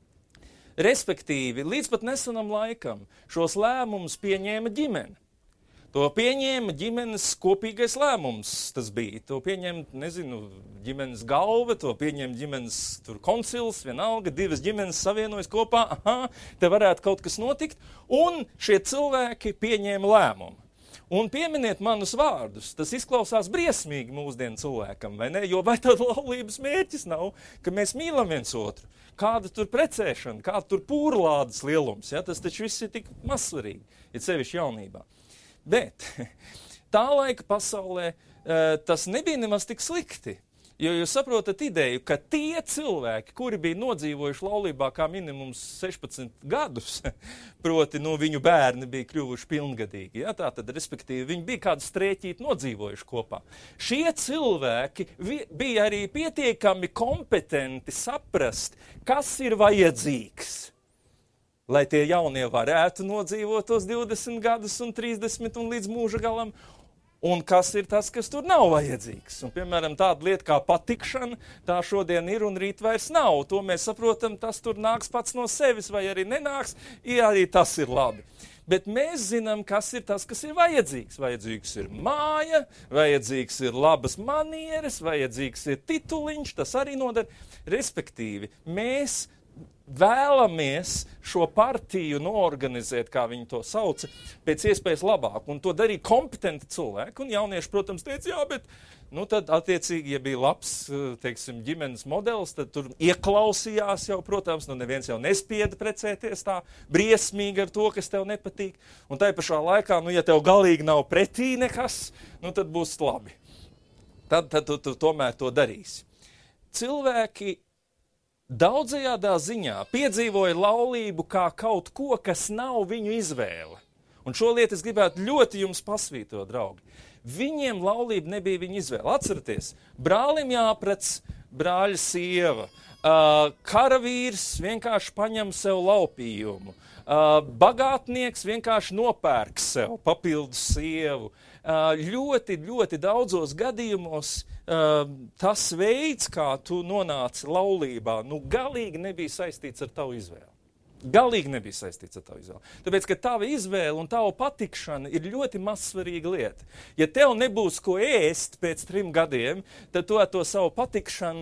Respektīvi, līdz pat nesenam laikam šos lēmumus pieņēma ģimene. To pieņēma ģimenes kopīgais lēmums, tas bija. To pieņēma, nezinu, ģimenes galva, to pieņēma ģimenes tur koncils, vienalga, divas ģimenes savienojas kopā, aha, te varētu kaut kas notikt, un šie cilvēki pieņēma lēmumu. Un pieminiet manus vārdus, tas izklausās briesmīgi mūsdienu cilvēkam, vai ne? Jo vai tad laulības mērķis nav, ka mēs mīlam viens otru? Kāda tur precēšana, kāda tur pūrlādes lielums, ja? Tas taču viss ir tik mazsvarīgi, ir sevišķi jaunībā. Bet tā laika pasaulē tas nebija nemaz tik slikti, jo jūs saprotat ideju, ka tie cilvēki, kuri bija nodzīvojuši laulībā kā minimums sešpadsmit gadus, proti, nu, viņu bērni bija kļuvuši pilngadīgi, ja, tā tad, respektīvi, viņi bija kādu strēķīti nodzīvojuši kopā. Šie cilvēki bija arī pietiekami kompetenti saprast, kas ir vajadzīgs, lai tie jaunie varētu nodzīvot tos divdesmit gadus un trīsdesmit un līdz mūža galam, un kas ir tas, kas tur nav vajadzīgs. Un, piemēram, tāda lieta kā patikšana, tā šodien ir un rīt vairs nav. To mēs saprotam, tas tur nāks pats no sevis vai arī nenāks, ja arī tas ir labi. Bet mēs zinām, kas ir tas, kas ir vajadzīgs. Vajadzīgs ir māja, vajadzīgs ir labas manieres, vajadzīgs ir tituliņš, tas arī nodara. Respektīvi, mēs vēlamies šo partiju noorganizēt, kā viņi to sauca, pēc iespējas labāk. Un to darīja kompetenti cilvēki. Un jaunieši, protams, teica, jā, bet, nu tad attiecīgi, ja bija labs, teiksim, ģimenes modelis, tad tur ieklausījās jau, protams, nu neviens jau nespieda precēties tā briesmīgi ar to, kas tev nepatīk. Un tai pašā laikā, nu ja tev galīgi nav pretī nekas, nu tad būs labi. Tad, tad tu, tu tomēr to darīsi. Cilvēki daudzajādā ziņā piedzīvoja laulību kā kaut ko, kas nav viņu izvēle. Un šo lietu es gribētu ļoti jums pasvītot, draugi. Viņiem laulība nebija viņa izvēle. Atceraties, brālim jāprec brāļa sieva, uh, karavīrs vienkārši paņem sev laupījumu, uh, bagātnieks vienkārši nopērk sev papildus sievu. Uh, ļoti, ļoti daudzos gadījumos uh, tas veids, kā tu nonāci laulībā, nu galīgi nebija saistīts ar tavu izvēli. Galīgi nebija saistīts ar tavu izvēli. Tāpēc, ka tava izvēle un tava patikšana ir ļoti mazsvarīga lieta. Ja tev nebūs ko ēst pēc trim gadiem, tad tu ar to savu patikšanu,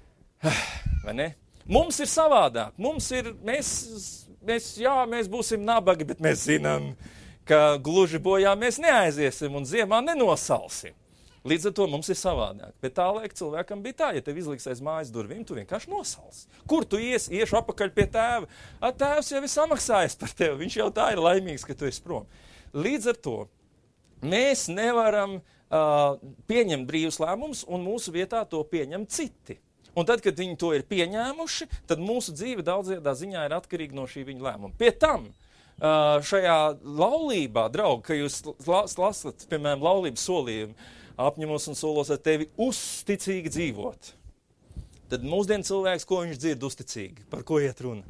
vai ne? Mums ir savādāk. Mums ir, mēs, mēs, jā, mēs būsim nabagi, bet mēs zinām, ka gluži bojā mēs neaiziesim un ziemā nenosalsim. Līdz ar to mums ir savādāk. Bet tā laika cilvēkam bija tā, ja tev izliks aiz mājas durvīm, tu vienkārši nosalsi. Kur tu ies, iešu apakaļ pie tēva? A, tēvs jau ir samaksājis par tevi, viņš jau tā ir laimīgs, ka tu esi prom. Līdz ar to mēs nevaram uh, pieņemt brīvus lēmumus un mūsu vietā to pieņem citi. Un tad, kad viņi to ir pieņēmuši, tad mūsu dzīve daudzajā ziņā ir atkarīga no šī viņa lēmuma. Pie tam, Uh, šajā laulībā, draugi, ka jūs lasat, piemēram, laulības solījumu, apņemos un solos ar tevi uzticīgi dzīvot. Tad mūsdien cilvēks, ko viņš dzird uzticīgi? Par ko iet runa?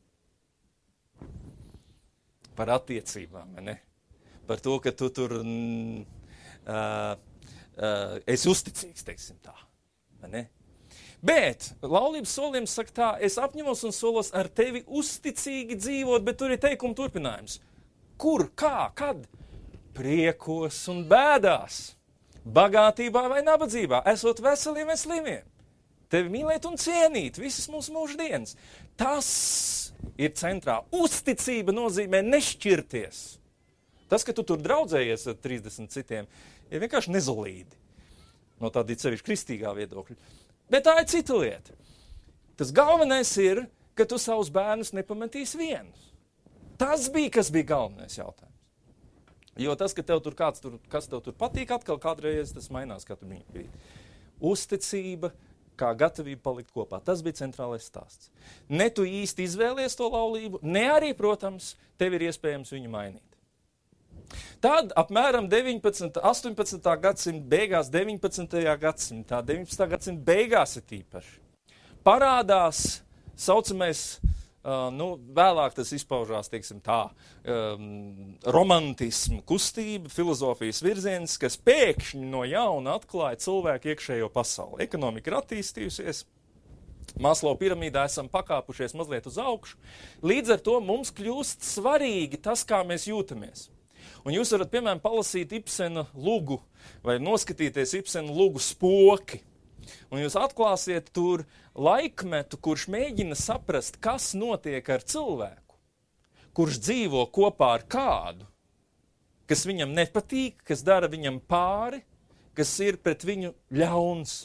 Par attiecībām, ne? Par to, ka tu tur mm, uh, uh, esi uzticīgs, teiksim tā, ne? Bet laulības solījums saka tā, es apņemos un solos ar tevi uzticīgi dzīvot, bet tur ir teikuma turpinājums. Kur, kā, kad? Priekos un bēdās, bagātībā vai nabadzībā, esot veseliem vai slimiem. Tevi mīlēt un cienīt visas mūsu mūža dienas. Tas ir centrā. Uzticība nozīmē nešķirties. Tas, ka tu tur draudzējies ar trīsdesmit citiem, ir vienkārši nezolīdi. No tāda sevišķi kristīgā viedokļa. Bet tā ir cita lieta. Tas galvenais ir, ka tu savus bērnus nepametīsi vienus. Tas bija, kas bija galvenais jautājums. Jo tas, ka tev tur kāds tur, kas tev tur patīk, atkal kādreiz tas mainās katru brīdi. Uzticība, kā gatavība palikt kopā. Tas bija centrālais stāsts. Ne tu īsti izvēlies to laulību, ne arī, protams, tev ir iespējams viņu mainīt. Tad apmēram deviņpadsmitā, astoņpadsmitā gadsimta beigās, deviņpadsmitajā gadsimtā, deviņpadsmitā gadsimta beigās ir tīpaši. Parādās saucamais, uh, nu, vēlāk tas izpaužās, teiksim tā, um, romantismu kustība, filozofijas virziens, kas pēkšņi no jauna atklāja cilvēku iekšējo pasauli. Ekonomika ir attīstījusies. Maslow piramīdā esam pakāpušies mazliet uz augšu. Līdz ar to mums kļūst svarīgi tas, kā mēs jūtamies. Un jūs varat, piemēram, palasīt Ibsena lugu vai noskatīties Ibsena lugu Spoki. Un jūs atklāsiet tur laikmetu, kurš mēģina saprast, kas notiek ar cilvēku, kurš dzīvo kopā ar kādu, kas viņam nepatīk, kas dara viņam pāri, kas ir pret viņu ļauns.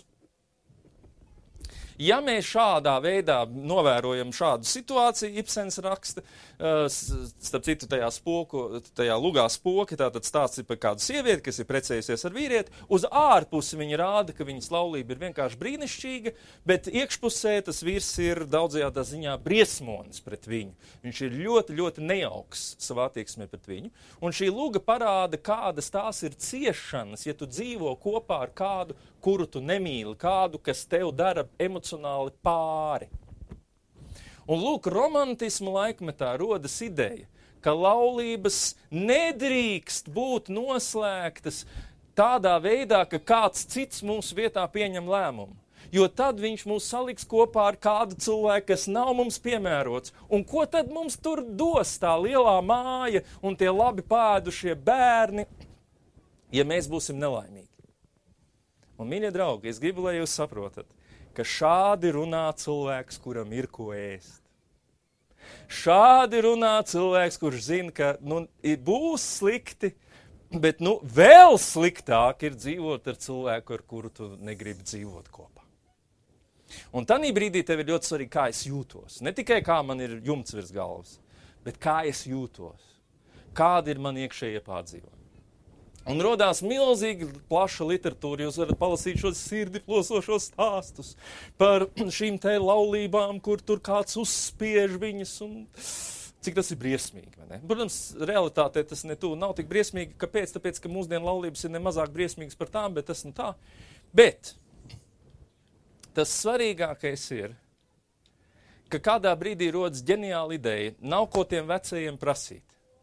Ja mēs šādā veidā novērojam šādu situāciju, Ibsens raksta, uh, starp citu tajā, spoku, tajā lugā Spoki, tātad stāsts ir par kādu sievieti, kas ir precējusies ar vīrieti, uz ārpusi viņa rāda, ka viņas laulība ir vienkārši brīnišķīga, bet iekšpusē tas vīrs ir daudzajādā ziņā briesmonis pret viņu. Viņš ir ļoti, ļoti nejauks savā attieksmē pret viņu. Un šī luga parāda, kādas tās ir ciešanas, ja tu dzīvo kopā ar kādu, kuru tu nemīli, kādu, kas tev dara emocionāli pāri. Un lūk, romantisma laikmetā rodas ideja, ka laulības nedrīkst būt noslēgtas tādā veidā, ka kāds cits mūsu vietā pieņem lēmumu. Jo tad viņš mūs saliks kopā ar kādu cilvēku, kas nav mums piemērots. Un ko tad mums tur dos tā lielā māja un tie labi pēdušie bērni, ja mēs būsim nelaimīgi? Un, mīļie draugi, es gribu, lai jūs saprotat, ka šādi runā cilvēks, kuram ir ko ēst. Šādi runā cilvēks, kurš zina, ka nu, būs slikti, bet nu, vēl sliktāk ir dzīvot ar cilvēku, ar kuru tu negribi dzīvot kopā. Un tanī brīdī tev ir ļoti svarīgi, kā es jūtos. Ne tikai kā man ir jumts virs galvas, bet kā es jūtos. Kāda ir man iekšējie pārdzīvojumi. Un rodās milzīgi plaša literatūra, jūs varat palasīt šos sirdi plosošos stāstus par šīm te laulībām, kur tur kāds uzspiež viņas, un cik tas ir briesmīgi, vai ne? Protams, realitātē tas ne tu nav tik briesmīgi, kāpēc? Tāpēc, ka mūsdienu laulības ir nemazāk briesmīgas par tām, bet tas nu tā. Bet tas svarīgākais ir, ka kādā brīdī rodas ģeniāla ideja, nav ko tiem vecajiem prasīt.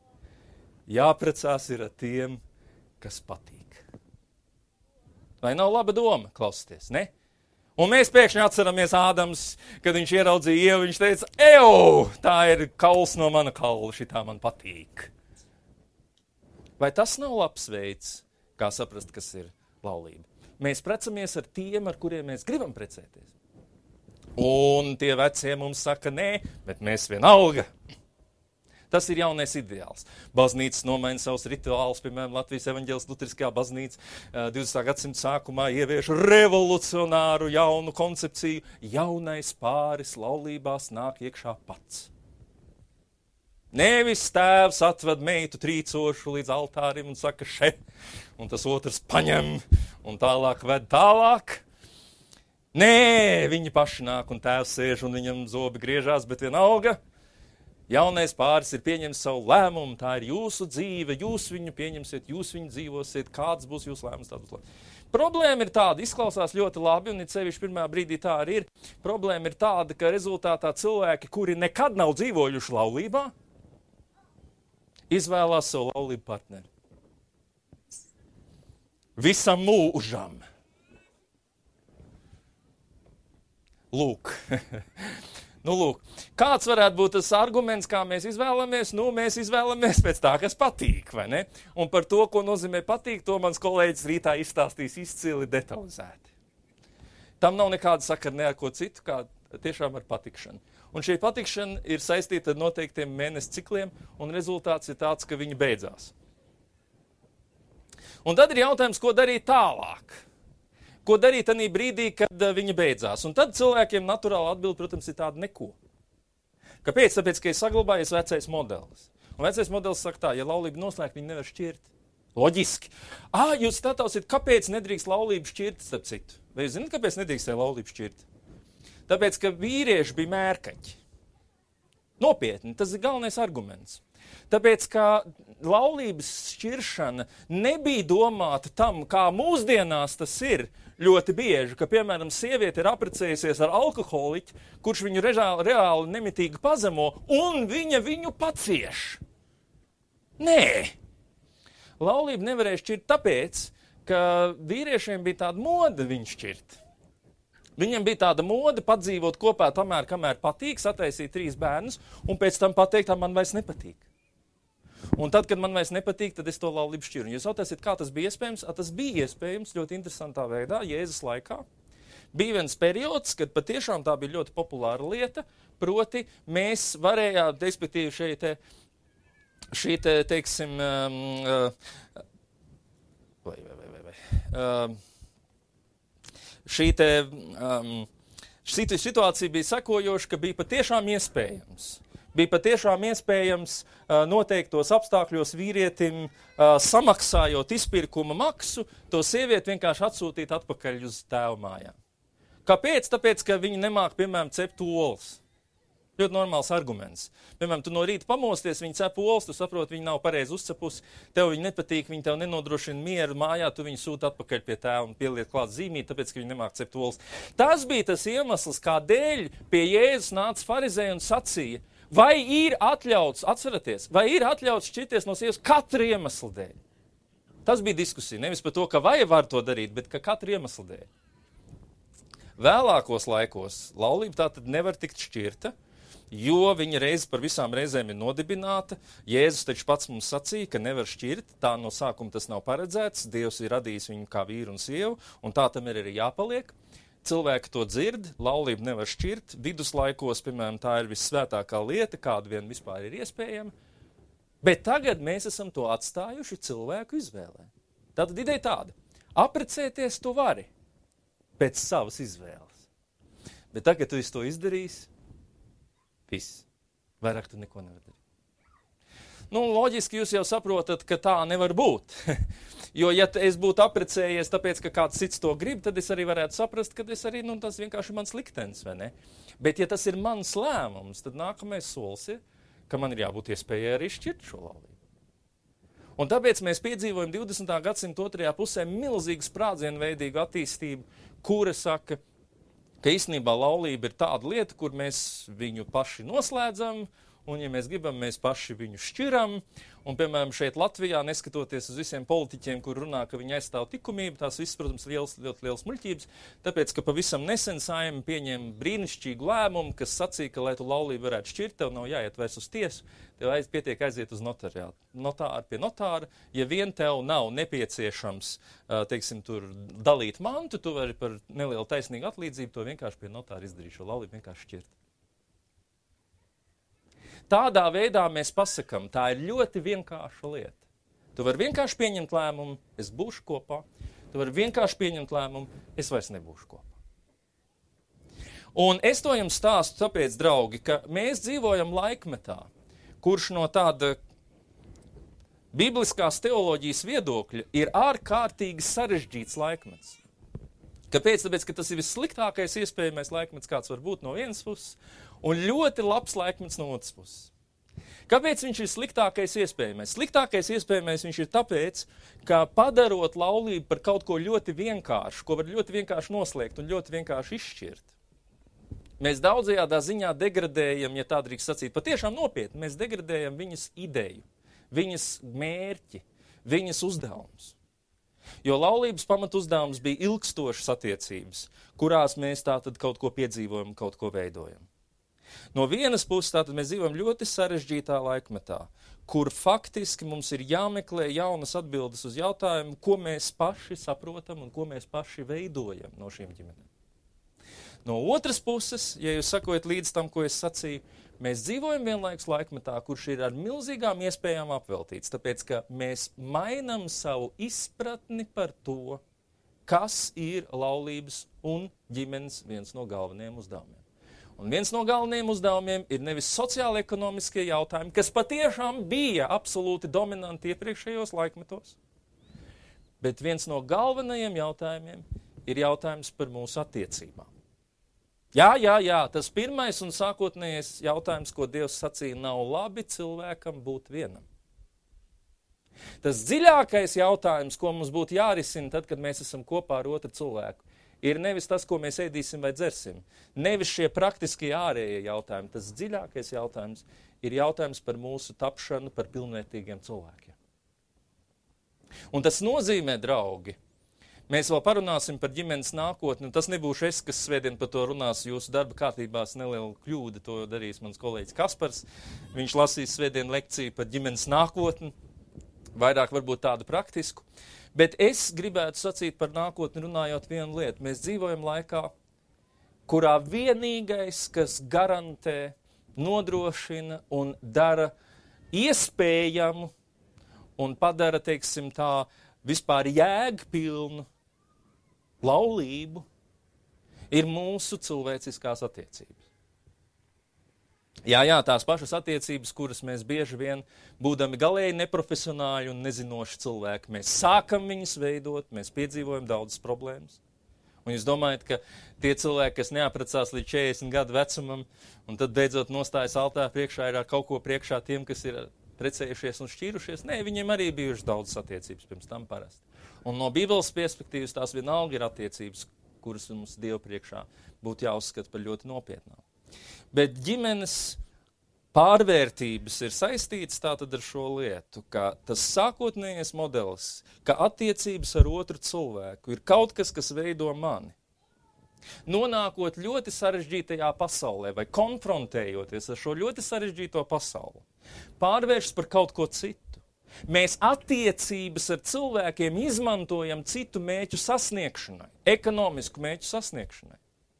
Jāprecās ir ar tiem, kas patīk. Vai nav laba doma, klausieties, ne? Un mēs pēkšņi atceramies Ādams, kad viņš ieraudzīja Ievu, viņš teica, eju, tā ir kauls no mana kaula, šitā man patīk. Vai tas nav labs veids, kā saprast, kas ir laulība? Mēs precamies ar tiem, ar kuriem mēs gribam precēties. Un tie vecie mums saka, nē, bet mēs vienalga. Tas ir jaunais ideāls. Baznīcas nomaina savus rituālus, piemēram, Latvijas evaņģēliskā luteriskā baznīca divdesmitā gadsimta sākumā ievieš revolucionāru jaunu koncepciju. Jaunais pāris laulībās nāk iekšā pats. Nevis tēvs atved meitu trīcošu līdz altārim un saka še, un tas otrs paņem un tālāk ved tālāk. Nē, viņi paši nāk un tēvs sēž un viņam zobi griežās, bet vienalga. Jaunais pāris ir pieņems savu lēmumu, tā ir jūsu dzīve, jūs viņu pieņemsiet, jūs viņu dzīvosiet, kāds būs jūsu lēmums, tāds būs lēmums. Problēma ir tāda, izklausās ļoti labi, un it sevišķi pirmā brīdī tā arī ir. Problēma ir tāda, ka rezultātā cilvēki, kuri nekad nav dzīvojuši laulībā, izvēlās savu laulību partneri. Visam mūžam. Lūk. Nu, lūk, kāds varētu būt tas arguments, kā mēs izvēlamies? Nu, mēs izvēlamies pēc tā, kas patīk, vai ne? Un par to, ko nozīmē patīk, to mans kolēģis rītā izstāstīs izcili detalizēti. Tam nav nekāda sakara ne ar ko citu, kā tiešām ar patikšanu. Un šī patikšana ir saistīta ar noteiktiem mēnesi cikliem, un rezultāts ir tāds, ka viņi beidzās. Un tad ir jautājums, ko darīt tālāk? Ko darīt tanī brīdī, kad uh, viņa beidzās? Un tad cilvēkiem naturāli atbild, protams, ir tāda neko. Kāpēc? Tāpēc, ka ir saglabājies vecais modelis. Un vecais modelis saka tā, ja laulība noslēgt, viņi nevar šķirt. Loģiski. Ā, jūs statāsiet, kāpēc nedrīkst laulību šķirt, starp citu? Vai jūs zināt, kāpēc nedrīkstēja laulību šķirt? Tāpēc, ka vīrieši bija mērkaņi. Nopietni, tas ir galvenais arguments. Tāpēc, ka laulības šķiršana nebija domāta tam, kā mūsdienās tas ir ļoti bieži, ka, piemēram, sieviete ir apprecējusies ar alkoholiķu, kurš viņu reāli, reāli nemitīgi pazemo, un viņa viņu pacieš. Nē. Laulība nevarēja šķirt tāpēc, ka vīriešiem bija tāda moda viņu šķirt. Viņam bija tāda moda padzīvot kopā tamēr, kamēr patīk, sataisīt trīs bērnus, un pēc tam pateikt, tā man vairs nepatīk. Un tad, kad man vairs nepatīk, tad es to laulību šķiru. Jūs jautāsiet, kā tas bija iespējams? A, tas bija iespējams ļoti interesantā veidā, Jēzus laikā. Bija viens periods, kad patiešām tā bija ļoti populāra lieta, proti mēs varējām, respektīvi šeit te, šī te, teiksim, um, uh, vai, vai, vai, vai, vai, uh, šī te, um, šī te situācija bija sekojoša, ka bija patiešām iespējams. Bija patiešām iespējams uh, noteiktos apstākļos vīrietim uh, samaksājot izpirkuma maksu, to sievieti vienkārši atsūtīt atpakaļ uz tēva mājām. Kāpēc? Tāpēc, ka viņi nemāk, piemēram, cept olas. Ļoti normāls arguments. Piemēram, tu no rīta pamosties, viņi cep olas, tu saproti, viņi nav pareizi uzcepusi, tev viņi nepatīk, viņi tev nenodrošina mieru mājā, tu viņu sūti atpakaļ pie tēva un pieliet klāt zīmīt, tāpēc, ka viņi nemāk cept olas. Tas bija tas iemesls, kādēļ pie Jēzus nāca farizēji un sacīja, vai ir atļauts, atceraties, vai ir atļauts šķirties no sievas katra iemesla dēļ? Tas bija diskusija, nevis par to, ka vai var to darīt, bet ka katra iemesla dēļ. Vēlākos laikos laulība tātad nevar tikt šķirta, jo viņa reize par visām reizēm ir nodibināta. Jēzus taču pats mums sacīja, ka nevar šķirt, tā no sākuma tas nav paredzēts, Dievs ir radījis viņu kā vīru un sievu, un tā tam ir arī jāpaliek. cilvēki to dzird, laulību nevar šķirt, viduslaikos, piemēram, tā ir vissvētākā lieta, kāda vien vispār ir iespējama, bet tagad mēs esam to atstājuši cilvēku izvēlē. Tātad ideja tāda, apprecēties tu vari pēc savas izvēles, bet tagad tu to izdarīsi, viss, vairāk tu neko nevar darīt. Nu, loģiski jūs jau saprotat, ka tā nevar būt. Jo, ja es būtu apprecējies, tāpēc, ka kāds cits to grib, tad es arī varētu saprast, ka es arī, nu, tas vienkārši mans liktenis, vai ne? Bet, ja tas ir mans lēmums, tad nākamais solis ir, ka man ir jābūt iespējai arī šķirt šo laulību. Un tāpēc mēs piedzīvojam divdesmitā gadsimta otrajā pusē milzīgu sprādzienveidīgu attīstību, kura saka, ka īstenībā laulība ir tāda lieta, kur mēs viņu paši noslēdzam, un, ja mēs gribam, mēs paši viņu šķiram. Un, piemēram, šeit Latvijā, neskatoties uz visiem politiķiem, kur runā, ka viņi aizstāv likumību, tās viss, protams, liels, ļoti liels muļķības, tāpēc, ka pavisam nesen Saeima pieņēma brīnišķīgu lēmumu, kas sacīja, ka, lai tu laulību varētu šķirt, tev nav jāiet vairs uz tiesu, tev aiz, pietiek aiziet uz notariātu. Notāri pie notāra, ja vien tev nav nepieciešams, teiksim, tur dalīt mantu, tu vari par nelielu taisnīgu atlīdzību to vienkārši pie notāra izdarīt, šo laulību vienkārši šķirt. Tādā veidā mēs pasakam, tā ir ļoti vienkārša lieta. Tu vari vienkārši pieņemt lēmumu, es būšu kopā. Tu vari vienkārši pieņemt lēmumu, es vairs nebūšu kopā. Un es to jums stāstu tāpēc, draugi, ka mēs dzīvojam laikmetā, kurš no tāda bibliskās teoloģijas viedokļa ir ārkārtīgi sarežģīts laikmets. Kāpēc? Tāpēc, ka tas ir vissliktākais iespējamais laikmets, kāds var būt no vienas puses, un ļoti labs laikmets no otras puses. Kāpēc viņš ir sliktākais iespējamais? Sliktākais iespējamais viņš ir tāpēc, ka padarot laulību par kaut ko ļoti vienkāršu, ko var ļoti vienkārši noslēgt un ļoti vienkārši izšķirt, mēs daudzajādā ziņā degradējam, ja tā drīkst sacīt, patiešām nopietni, mēs degradējam viņas ideju, viņas mērķi, viņas uzdevumus. Jo laulības pamat uzdevums bija ilgstošas attiecības, kurās mēs tātad kaut ko piedzīvojam, kaut ko veidojam. No vienas puses tātad mēs dzīvojam ļoti sarežģītā laikmetā, kur faktiski mums ir jāmeklē jaunas atbildes uz jautājumu, ko mēs paši saprotam un ko mēs paši veidojam no šīm ģimenēm. No otras puses, ja jūs sakojat līdz tam, ko es sacīju, mēs dzīvojam vienlaikus laikmetā, kurš ir ar milzīgām iespējām apveltīts, tāpēc, ka mēs mainam savu izpratni par to, kas ir laulības un ģimenes viens no galvenajiem uzdevumiem. Un viens no galvenajiem uzdevumiem ir nevis sociāli-ekonomiskie jautājumi, kas patiešām bija absolūti dominanti iepriekšējos laikmetos, bet viens no galvenajiem jautājumiem ir jautājums par mūsu attiecībām. Jā, jā, jā, tas pirmais un sākotnējais jautājums, ko Dievs sacīja, nav labi cilvēkam būt vienam. Tas dziļākais jautājums, ko mums būtu jārisina tad, kad mēs esam kopā ar otru cilvēku, ir nevis tas, ko mēs ēdīsim vai dzersim, nevis šie praktiskie ārējie jautājumi. Tas dziļākais jautājums ir jautājums par mūsu tapšanu par pilnvērtīgiem cilvēkiem. Un tas nozīmē, draugi, mēs vēl parunāsim par ģimenes nākotni, un tas nebūšu es, kas svētdien par to runās jūsu darba kārtībās, nelielu kļūdu, to darīs mans kolēģis Kaspars. Viņš lasīs svētdien lekciju par ģimenes nākotni, vairāk varbūt tādu praktisku. Bet es gribētu sacīt par nākotni runājot vienu lietu. Mēs dzīvojam laikā, kurā vienīgais, kas garantē, nodrošina un dara iespējamu un padara, teiksim tā, vispār jēgpilnu laulību, ir mūsu cilvēciskās attiecības. Jā, jā, tās pašas attiecības, kuras mēs bieži vien, būdami galēji neprofesionāļi un nezinoši cilvēki, mēs sākam viņus veidot, mēs piedzīvojam daudzas problēmas. Un jūs domājat, ka tie cilvēki, kas neaprecās līdz četrdesmit gadu vecumam, un tad beidzot nostājas altāra priekšā, ir ar kaut ko priekšā tiem, kas ir precējušies un šķīrušies? Nē, viņiem arī bijušas daudzas attiecības pirms tam parasti. Un no Bībeles perspektīvas tās vienalga ir attiecības, kuras mums Dievu priekšā būtu jāuzskata par ļoti nopietnām. Bet ģimenes pārvērtības ir saistītas tātad ar šo lietu, ka tas sākotnējais modelis, ka attiecības ar otru cilvēku ir kaut kas, kas veido mani. Nonākot ļoti sarežģītajā pasaulē vai konfrontējoties ar šo ļoti sarežģīto pasauli, pārvēršas par kaut ko citu. Mēs attiecības ar cilvēkiem izmantojam citu mēķu sasniegšanai, ekonomisku mēķu sasniegšanai.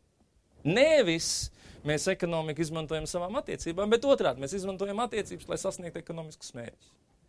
Nevis mēs ekonomiku izmantojam savām attiecībām, bet otrādi mēs izmantojam attiecības, lai sasniegtu ekonomiskus mērķus.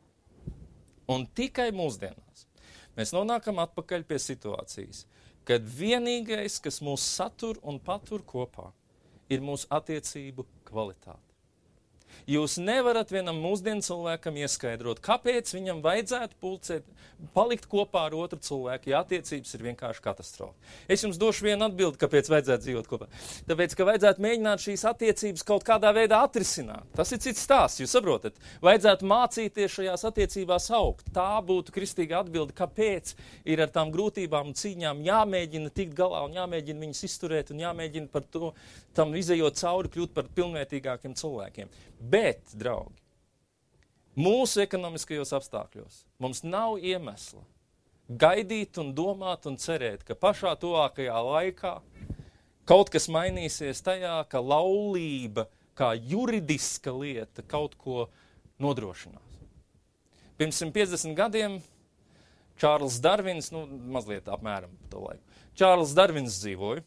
Un tikai mūsdienās mēs nonākam atpakaļ pie situācijas, kad vienīgais, kas mūs satur un patur kopā, ir mūsu attiecību kvalitāte. Jūs nevarat vienam mūsdienu cilvēkam ieskaidrot, kāpēc viņam vajadzētu pulcēt, palikt kopā ar otru cilvēku, ja attiecības ir vienkārši katastrofa. Es jums došu vienu atbildi, kāpēc vajadzētu dzīvot kopā. Tāpēc, ka vajadzētu mēģināt šīs attiecības kaut kādā veidā atrisināt. Tas ir cits stāsts, jūs saprotat. Vajadzētu mācīties šajās attiecībās augt. Tā būtu kristīga atbilde, kāpēc ir ar tām grūtībām un cīņām jāmēģina tikt galā un jāmēģina viņus izturēt un jāmēģina par to, tam izejot cauri, kļūt par pilnvērtīgākiem cilvēkiem. Bet, draugi, mūsu ekonomiskajos apstākļos mums nav iemesla gaidīt un domāt un cerēt, ka pašā tuvākajā laikā kaut kas mainīsies tajā, ka laulība kā juridiska lieta kaut ko nodrošinās. Pirms simt piecdesmit gadiem Čārls Darvins, nu mazliet apmēram pa to laiku, Čārls Darvins dzīvoja,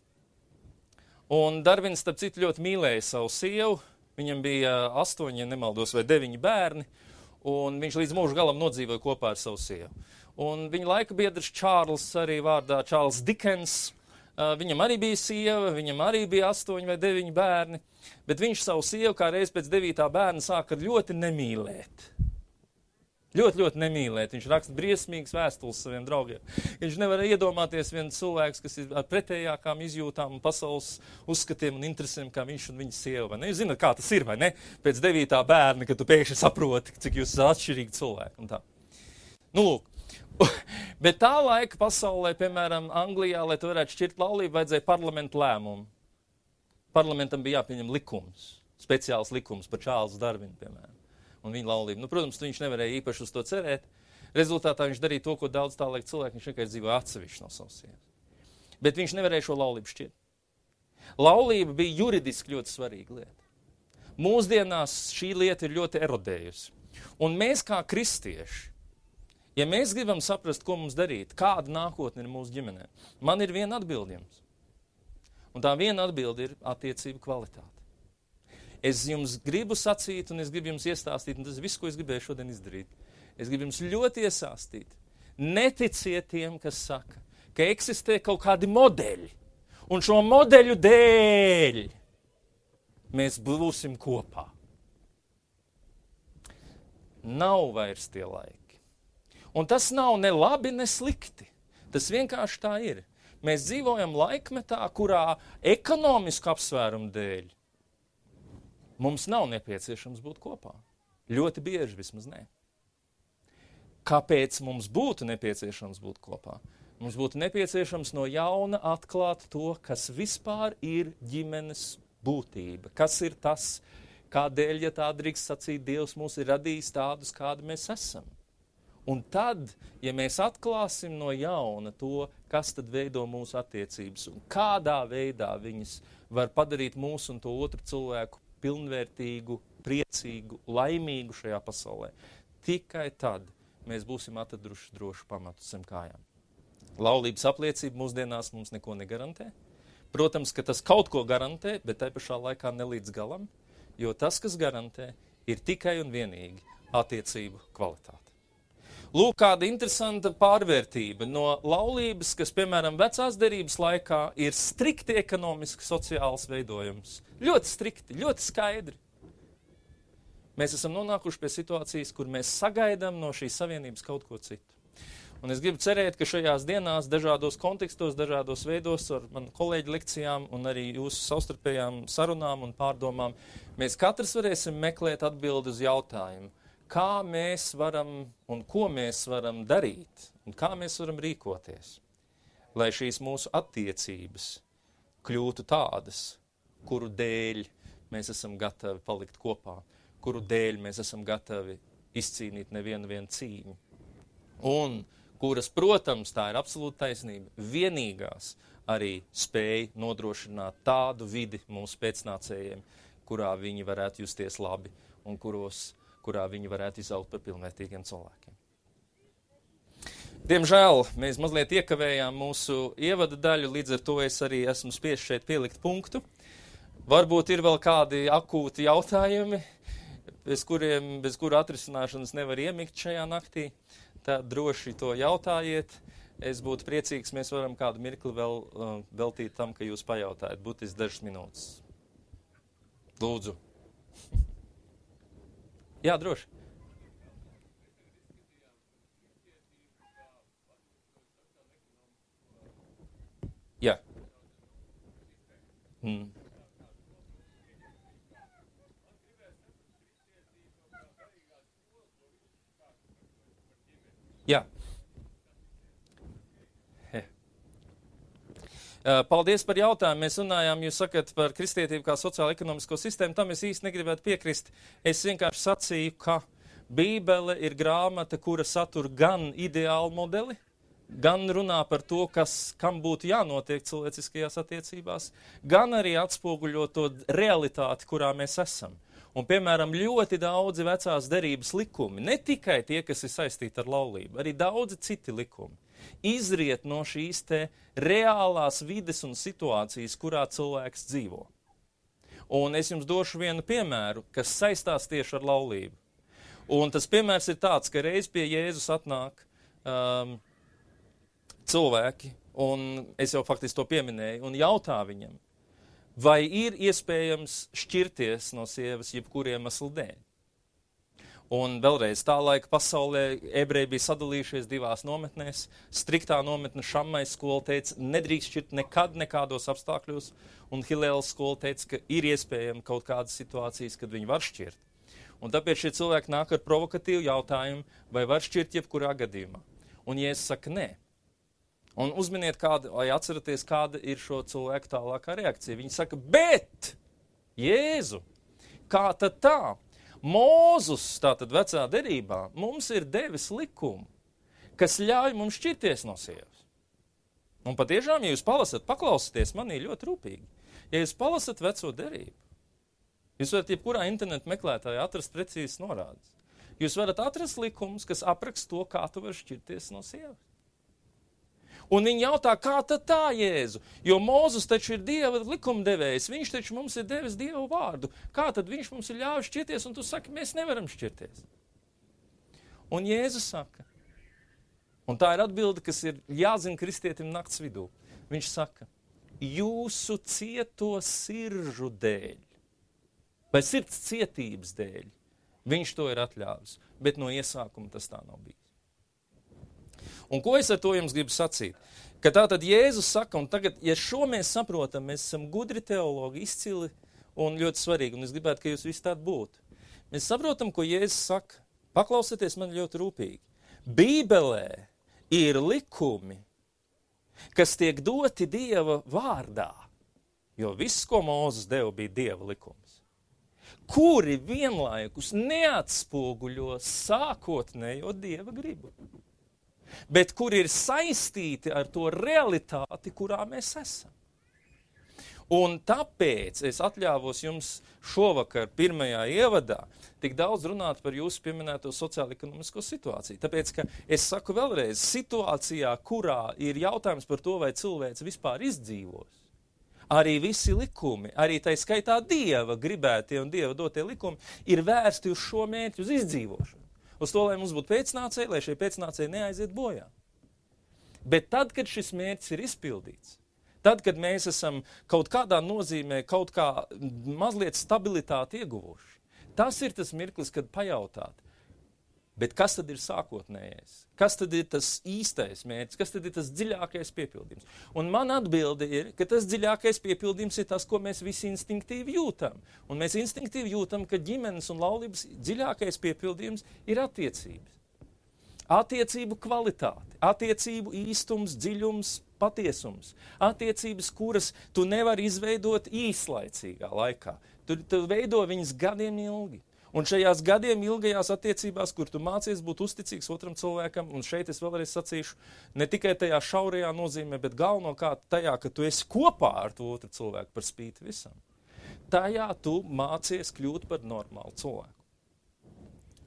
un Darvins, starp citu, ļoti mīlēja savu sievu. Viņam bija astoņi, ja nemaldos, vai deviņi bērni, un viņš līdz mūža galam nodzīvoja kopā ar savu sievu. Un viņa laika biedrs Čārls arī vārdā Čārls Dikens, uh, viņam arī bija sieva, viņam arī bija astoņi vai deviņi bērni, bet viņš savu sievu kā reiz pēc devītā bērna sāka ļoti nemīlēt. Ļoti, ļoti nemīlēt. Viņš raksta briesmīgas vēstules saviem draugiem. Viņš nevar iedomāties viens cilvēks, kas ir ar pretējākām izjūtām un pasaules uzskatiem un interesēm, kā viņš un viņa sieva. Ne? Jūs zināt, kā tas ir, vai ne? Pēc devītā bērna, kad tu pēkšņi saproti, cik jūs esat atšķirīgi cilvēki. Un tā. Nu, lūk. Bet tā laika pasaulē, piemēram, Anglijā, lai tu varētu šķirt laulību, vajadzēja parlamentu lēmumu. Parlamentam bija jāpieņem likums, speciāls likums par Čārlsu Darvinu, piemēram. Un viņa laulību. Nu, protams, viņš nevarēja īpaši uz to cerēt. Rezultātā viņš darīja to, ko daudz tā laika cilvēki, viņš vienkārši dzīvoja atsevišķi no savas sievas. Bet viņš nevarēja šo laulību šķirt. Laulība bija juridiski ļoti svarīga lieta. Mūsdienās šī lieta ir ļoti erodējusi. Un mēs kā kristieši, ja mēs gribam saprast, ko mums darīt, kāda nākotne ir mūsu ģimenē, man ir viena atbilde jums. Un tā viena atbilde ir attiecību kvalitāte. Es jums gribu sacīt, un es gribu jums iestāstīt, un tas ir viss, ko es gribēju šodien izdarīt. Es gribu jums ļoti iesāstīt. Neticiet tiem, kas saka, ka eksistē kaut kādi modeļi, un šo modeļu dēļ mēs būsim kopā. Nav vairs tie laiki. Un tas nav ne labi, ne slikti. Tas vienkārši tā ir. Mēs dzīvojam laikmetā, kurā ekonomisku apsvērumu dēļ mums nav nepieciešams būt kopā. Ļoti bieži vismaz nē. Kāpēc mums būtu nepieciešams būt kopā? Mums būtu nepieciešams no jauna atklāt to, kas vispār ir ģimenes būtība. Kas ir tas, kādēļ, ja tā drīkst sacīt, Dievs mūs ir radījis tādus, kādi mēs esam. Un tad, ja mēs atklāsim no jauna to, kas tad veido mūsu attiecības un kādā veidā viņas var padarīt mūsu un to otru cilvēku pilnvērtīgu, priecīgu, laimīgu šajā pasaulē. Tikai tad mēs būsim atraduši drošu pamatu zem kājām. Laulības apliecība mūsdienās mums neko negarantē. Protams, ka tas kaut ko garantē, bet tai pašā laikā ne līdz galam, jo tas, kas garantē, ir tikai un vienīgi attiecību kvalitāte. Lūk, kāda interesanta pārvērtība no laulības, kas, piemēram, vecās derības laikā ir strikti ekonomiski sociāls veidojums. Ļoti strikti, ļoti skaidri. Mēs esam nonākuši pie situācijas, kur mēs sagaidām no šīs savienības kaut ko citu. Un es gribu cerēt, ka šajās dienās, dažādos kontekstos, dažādos veidos ar manu kolēģu lekcijām un arī jūsu savstarpējām sarunām un pārdomām, mēs katrs varēsim meklēt atbildi uz jautājumu, kā mēs varam un ko mēs varam darīt un kā mēs varam rīkoties, lai šīs mūsu attiecības kļūtu tādas, kuru dēļ mēs esam gatavi palikt kopā, kuru dēļ mēs esam gatavi izcīnīt nevienu vienu cīņu. Un kuras, protams, tā ir absolūta taisnība, vienīgās arī spēja nodrošināt tādu vidi mūsu pēcnācējiem, kurā viņi varētu justies labi un kuros kurā viņi varētu izaugt par pilnvērtīgiem cilvēkiem. Diemžēl mēs mazliet iekavējām mūsu ievada daļu, līdz ar to es arī esmu spiests šeit pielikt punktu. Varbūt ir vēl kādi akūti jautājumi, bez kuriem, bez kuru atrisināšanas nevar iemigt šajā naktī. Tad droši to jautājiet. Es būtu priecīgs, mēs varam kādu mirkli vēl uh, veltīt tam, ka jūs pajautājat. Būtis dažas minūtes. Lūdzu. Jā, droši. Jā. Mm. Jā. He. Paldies par jautājumu. Mēs runājām, jūs sakat par kristietību kā sociālo-ekonomisko sistēmu. Tam es īsti negribētu piekrist. Es vienkārši sacīju, ka Bībele ir grāmata, kura satur gan ideālu modeli, gan runā par to, kas, kam būtu jānotiek cilvēciskajās attiecībās, gan arī atspoguļo to realitāti, kurā mēs esam. Un, piemēram, ļoti daudzi vecās derības likumi, ne tikai tie, kas ir saistīti ar laulību, arī daudzi citi likumi, izriet no šīs te reālās vides un situācijas, kurā cilvēks dzīvo. Un es jums došu vienu piemēru, kas saistās tieši ar laulību. Un tas piemērs ir tāds, ka reiz pie Jēzus atnāk um, cilvēki, un es jau faktiski to pieminēju, un jautā viņam, vai ir iespējams šķirties no sievas jebkuriem iemeslu dēļ. Un vēlreiz tā laika pasaulē ebreji bija sadalījušies divās nometnēs. Striktā nometne Šammais skola teica, nedrīkst šķirt nekad, nekādos apstākļos, un Hilēlas skola teica, ka ir iespējama kaut kādas situācijas, kad viņi var šķirt. Un tāpēc šie cilvēki nāk ar provokatīvu jautājumu, vai var šķirt jebkurā gadījumā. Un Jēzus saka, nē. Un uzminiet, kāda, vai atceraties, kāda ir šo cilvēku tālākā reakcija. Viņi saka, bet, Jēzu, kā tad tā? Mūzus, tātad vecā derībā, mums ir devis likumu, kas ļauj mums šķirties no sievas. Un patiešām, ja jūs palasat, paklausieties manī ļoti rūpīgi, ja jūs palasat veco derību, jūs varat jebkurā internetu meklētājā atrast precīzes norādes. Jūs varat atrast likumus, kas apraksta to, kā tu vari šķirties no sievas. Un viņi jautā, kā tad tā, Jēzu? Jo Mūzus taču ir Dieva likumdevējs, viņš taču mums ir devis Dievu vārdu. Kā tad viņš mums ir ļāvis šķirties, un tu saki, mēs nevaram šķirties? Un Jēzus saka, un tā ir atbilde, kas ir jāzina kristietim nakts vidū. Viņš saka, jūsu cieto siržu dēļ, vai sirds cietības dēļ, viņš to ir atļāvis, bet no iesākuma tas tā nav bijis. Un ko es ar to jums gribu sacīt? Ka tā tad Jēzus saka, un tagad, ja šo mēs saprotam, mēs esam gudri teologi, izcili un ļoti svarīgi, un es gribētu, ka jūs visi tādi būtu. Mēs saprotam, ko Jēzus saka. Paklausieties man ļoti rūpīgi. Bībelē ir likumi, kas tiek doti Dieva vārdā, jo viss, ko Mūzes deva, bija Dieva likums, kuri vienlaikus neatspoguļo sākotnējo Dieva gribu, bet kur ir saistīti ar to realitāti, kurā mēs esam. Un tāpēc es atļāvos jums šovakar pirmajā ievadā tik daudz runāt par jūsu pieminēto sociālo-ekonomisko situāciju. Tāpēc, ka es saku vēlreiz, situācijā, kurā ir jautājums par to, vai cilvēks vispār izdzīvos, arī visi likumi, arī tai skaitā Dieva gribētie un Dieva dotie likumi, ir vērsti uz šo mērķi, uz izdzīvošanu. Uz to, lai mums būtu pēcnācēji, lai šie pēcnācēji neaiziet bojā. Bet tad, kad šis mērķis ir izpildīts, tad, kad mēs esam kaut kādā nozīmē, kaut kā mazliet stabilitāti ieguvuši, tas ir tas mirklis, kad pajautāt, bet kas tad ir sākotnējais? Kas tad ir tas īstais mērķis? Kas tad ir tas dziļākais piepildījums? Un man atbilde ir, ka tas dziļākais piepildījums ir tas, ko mēs visi instinktīvi jūtam. Un mēs instinktīvi jūtam, ka ģimenes un laulības dziļākais piepildījums ir attiecības. Attiecību kvalitāte, attiecību īstums, dziļums, patiesums. Attiecības, kuras tu nevari izveidot īslaicīgā laikā. Tu, tu veido viņas gadiem ilgi. Un šajās gadiem ilgajās attiecībās, kur tu mācies būt uzticīgs otram cilvēkam, un šeit es vēlreiz sacīšu, ne tikai tajā šaurajā nozīmē, bet galvenokārt tajā, ka tu esi kopā ar to otru cilvēku par spīti visam. Tajā tu mācies kļūt par normālu cilvēku.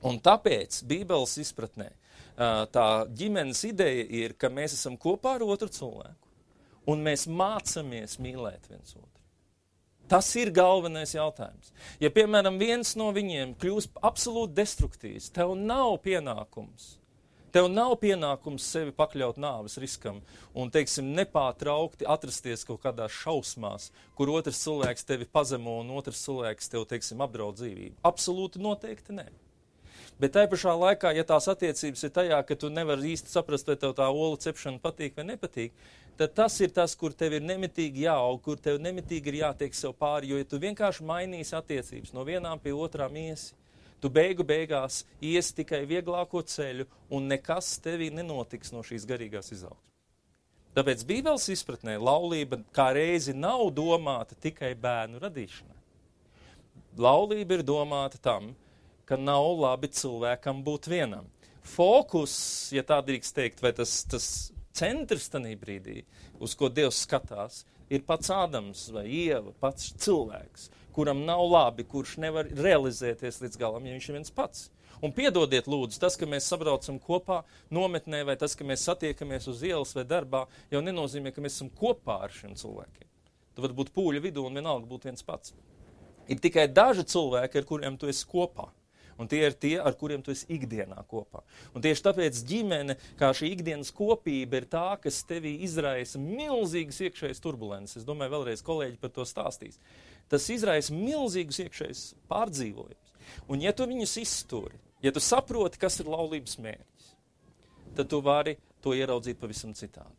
Un tāpēc Bībeles izpratnē tā ģimenes ideja ir, ka mēs esam kopā ar otru cilvēku un mēs mācamies mīlēt viens otru. Tas ir galvenais jautājums. Ja, piemēram, viens no viņiem kļūst absolūti destruktīvs, tev nav pienākums. Tev nav pienākums sevi pakļaut nāves riskam un, teiksim, nepārtraukti atrasties kaut kādās šausmās, kur otrs cilvēks tevi pazemo un otrs cilvēks tev, teiksim, apdraud dzīvību. Absolūti noteikti nē. Bet tai pašā laikā, ja tās attiecības ir tajā, ka tu nevari īsti saprast, vai tev tā olu cepšana patīk vai nepatīk, tad tas ir tas, kur tev ir nemitīgi jāaug, kur tev nemitīgi ir jātiek sev pāri, jo ja tu vienkārši mainīsi attiecības no vienām pie otrām iesi, tu beigu beigās iesi tikai vieglāko ceļu un nekas tevī nenotiks no šīs garīgās izaugsmes. Tāpēc Bībeles izpratnē laulība kā reizi nav domāta tikai bērnu radīšanai. Laulība ir domāta tam, ka nav labi cilvēkam būt vienam. Fokus, ja tā drīkst teikt, vai tas, tas centrs tanī brīdī, uz ko Dievs skatās, ir pats Ādams vai Ieva, pats cilvēks, kuram nav labi, kurš nevar realizēties līdz galam, ja viņš ir viens pats. Un piedodiet lūdzu, tas, ka mēs sabraucam kopā nometnē, vai tas, ka mēs satiekamies uz ielas vai darbā, jau nenozīmē, ka mēs esam kopā ar šiem cilvēkiem. Tu vari būt pūļa vidū un vienalga būt viens pats. Ir tikai daži cilvēki, ar kuriem tu esi kopā. Un tie ir tie, ar kuriem tu esi ikdienā kopā. Un tieši tāpēc ģimene, kā šī ikdienas kopība, ir tā, kas tevī izraisa milzīgas iekšējas turbulences. Es domāju, vēlreiz kolēģi par to stāstīs. Tas izraisa milzīgas iekšējas pārdzīvojumus. Un ja tu viņus izturi, ja tu saproti, kas ir laulības mērķis, tad tu vari to ieraudzīt pavisam citādi.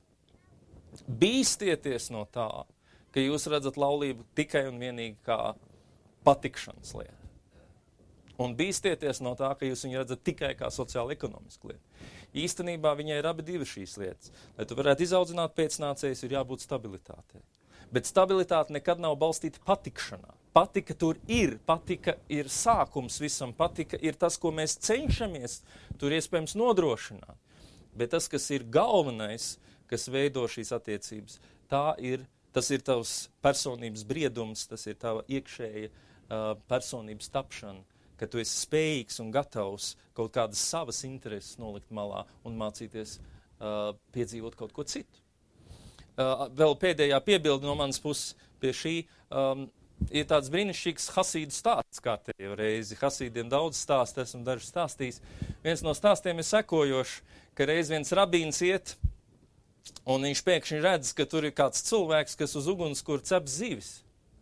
Bīstieties no tā, ka jūs redzat laulību tikai un vienīgi kā patikšanas lietu. Un bīstieties no tā, ka jūs viņu redzat tikai kā sociāli-ekonomisku lietu. Īstenībā viņai ir abi divi šīs lietas. Lai tu varētu izaudzināt pēcnācējus, ir jābūt stabilitātei. Bet stabilitāte nekad nav balstīta patikšanā. Patika tur ir, patika ir sākums visam, patika ir tas, ko mēs cenšamies tur iespējams nodrošināt. Bet tas, kas ir galvenais, kas veido šīs attiecības, tā ir, tas ir tavs personības briedums, tas ir tava iekšēja uh, personības tapšana, ka tu esi spējīgs un gatavs kaut kādas savas intereses nolikt malā un mācīties uh, piedzīvot kaut ko citu. Uh, vēl pēdējā piebilde no manas puses pie šī um, ir tāds brīnišķīgs hasīdu stāsts kārtējo reizi. Hasīdiem daudz stāstu, esmu dažus stāstījis. Viens no stāstiem ir sekojošs, ka reiz viens rabīns iet un viņš pēkšņi redz, ka tur ir kāds cilvēks, kas uz ugunskura cep zivis.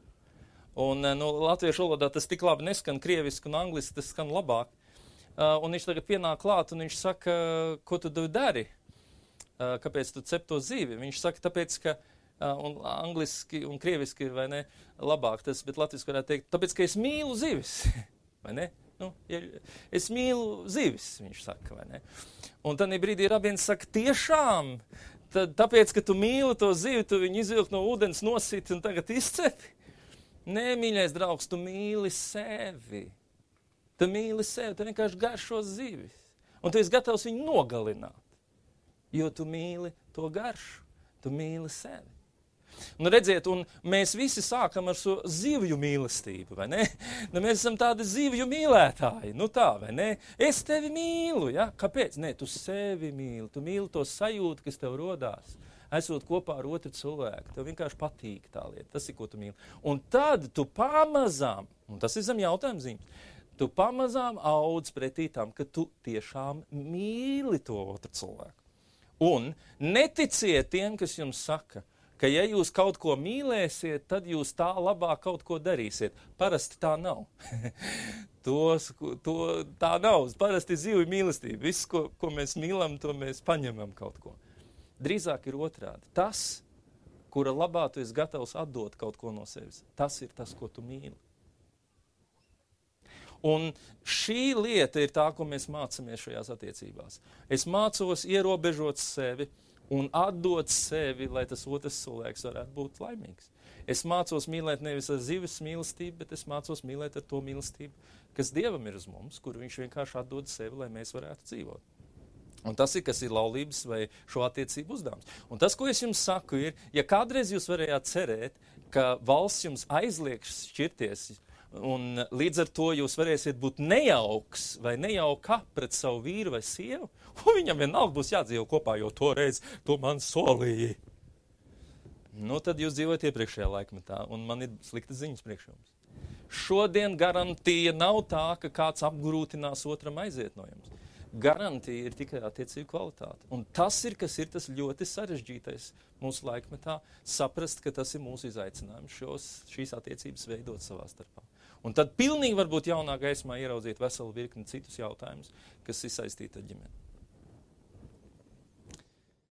Un no latviešu valodā tas tik labi neskan, krieviski un angliski tas skan labāk. Uh, un viņš tagad pienāk klāt un viņš saka, ko tu dari? Uh, kāpēc tu cep to zivi? Viņš saka, tāpēc, ka, uh, un angliski un krieviski ir, vai ne, labāk tas, bet latviski varētu teikt, tāpēc, ka es mīlu zivis, vai ne? Nu, ja, es mīlu zivis, viņš saka, vai ne? Un tad brīdī rabīns saka, tiešām, tad, tāpēc, ka tu mīli to zivi, tu viņu izvilk no ūdens, nositi un tagad izcepi? Nē, mīļais draugs, tu mīli sevi. Tu mīli sevi, tu vienkārši garšo zivis. Un tu esi gatavs viņu nogalināt, jo tu mīli to garšu, tu mīli sevi. Un redziet, un mēs visi sākam ar šo zivju mīlestību, vai ne? Nu, mēs esam tādi zivju mīlētāji, nu tā, vai ne? Es tevi mīlu, ja? Kāpēc? Nē, tu sevi mīli, tu mīli to sajūtu, kas tev rodās. Esot kopā ar otru cilvēku, tev vienkārši patīk tā lieta, tas ir, ko tu mīli. Un tad tu pamazām, un tas ir zem jautājuma zīmes, tu pamazām audz pretī tam, ka tu tiešām mīli to otru cilvēku. Un neticiet tiem, kas jums saka, ka ja jūs kaut ko mīlēsiet, tad jūs tā labāk kaut ko darīsiet. Parasti tā nav. Tos, to, tā nav. Parasti ir zivju mīlestība. Viss, ko, ko mēs mīlam, to mēs paņemam kaut ko. Drīzāk ir otrādi. Tas, kura labā tu esi gatavs atdot kaut ko no sevis, tas ir tas, ko tu mīli. Un šī lieta ir tā, ko mēs mācamies šajās attiecībās. Es mācos ierobežot sevi un atdot sevi, lai tas otrs cilvēks varētu būt laimīgs. Es mācos mīlēt nevis ar zivis mīlestību, bet es mācos mīlēt ar to mīlestību, kas Dievam ir uz mums, kur viņš vienkārši atdod sevi, lai mēs varētu dzīvot. Un tas ir, kas ir laulības vai šo attiecību uzdevums. Un tas, ko es jums saku, ir, ja kādreiz jūs varējāt cerēt, ka valsts jums aizliegs šķirties, Un līdz ar to jūs varēsiet būt nejauks vai nejauka pret savu vīru vai sievu, un viņam vienalga būs jādzīvo kopā, jo toreiz tu man solīji. Nu, tad jūs dzīvojat iepriekšējā laikmetā, un man ir slikta ziņas priekš jums. Šodien garantija nav tā, ka kāds apgrūtinās otram aiziet no jums. Garantija ir tikai attiecību kvalitāte. Un tas ir, kas ir tas ļoti sarežģītais mūsu laikmetā, saprast, ka tas ir mūsu izaicinājums šos, šīs attiecības veidot savā starpā. Un tad pilnīgi varbūt jaunā gaismā ieraudzīt veselu virkni citus jautājumus, kas ir saistīti ar ģimeni.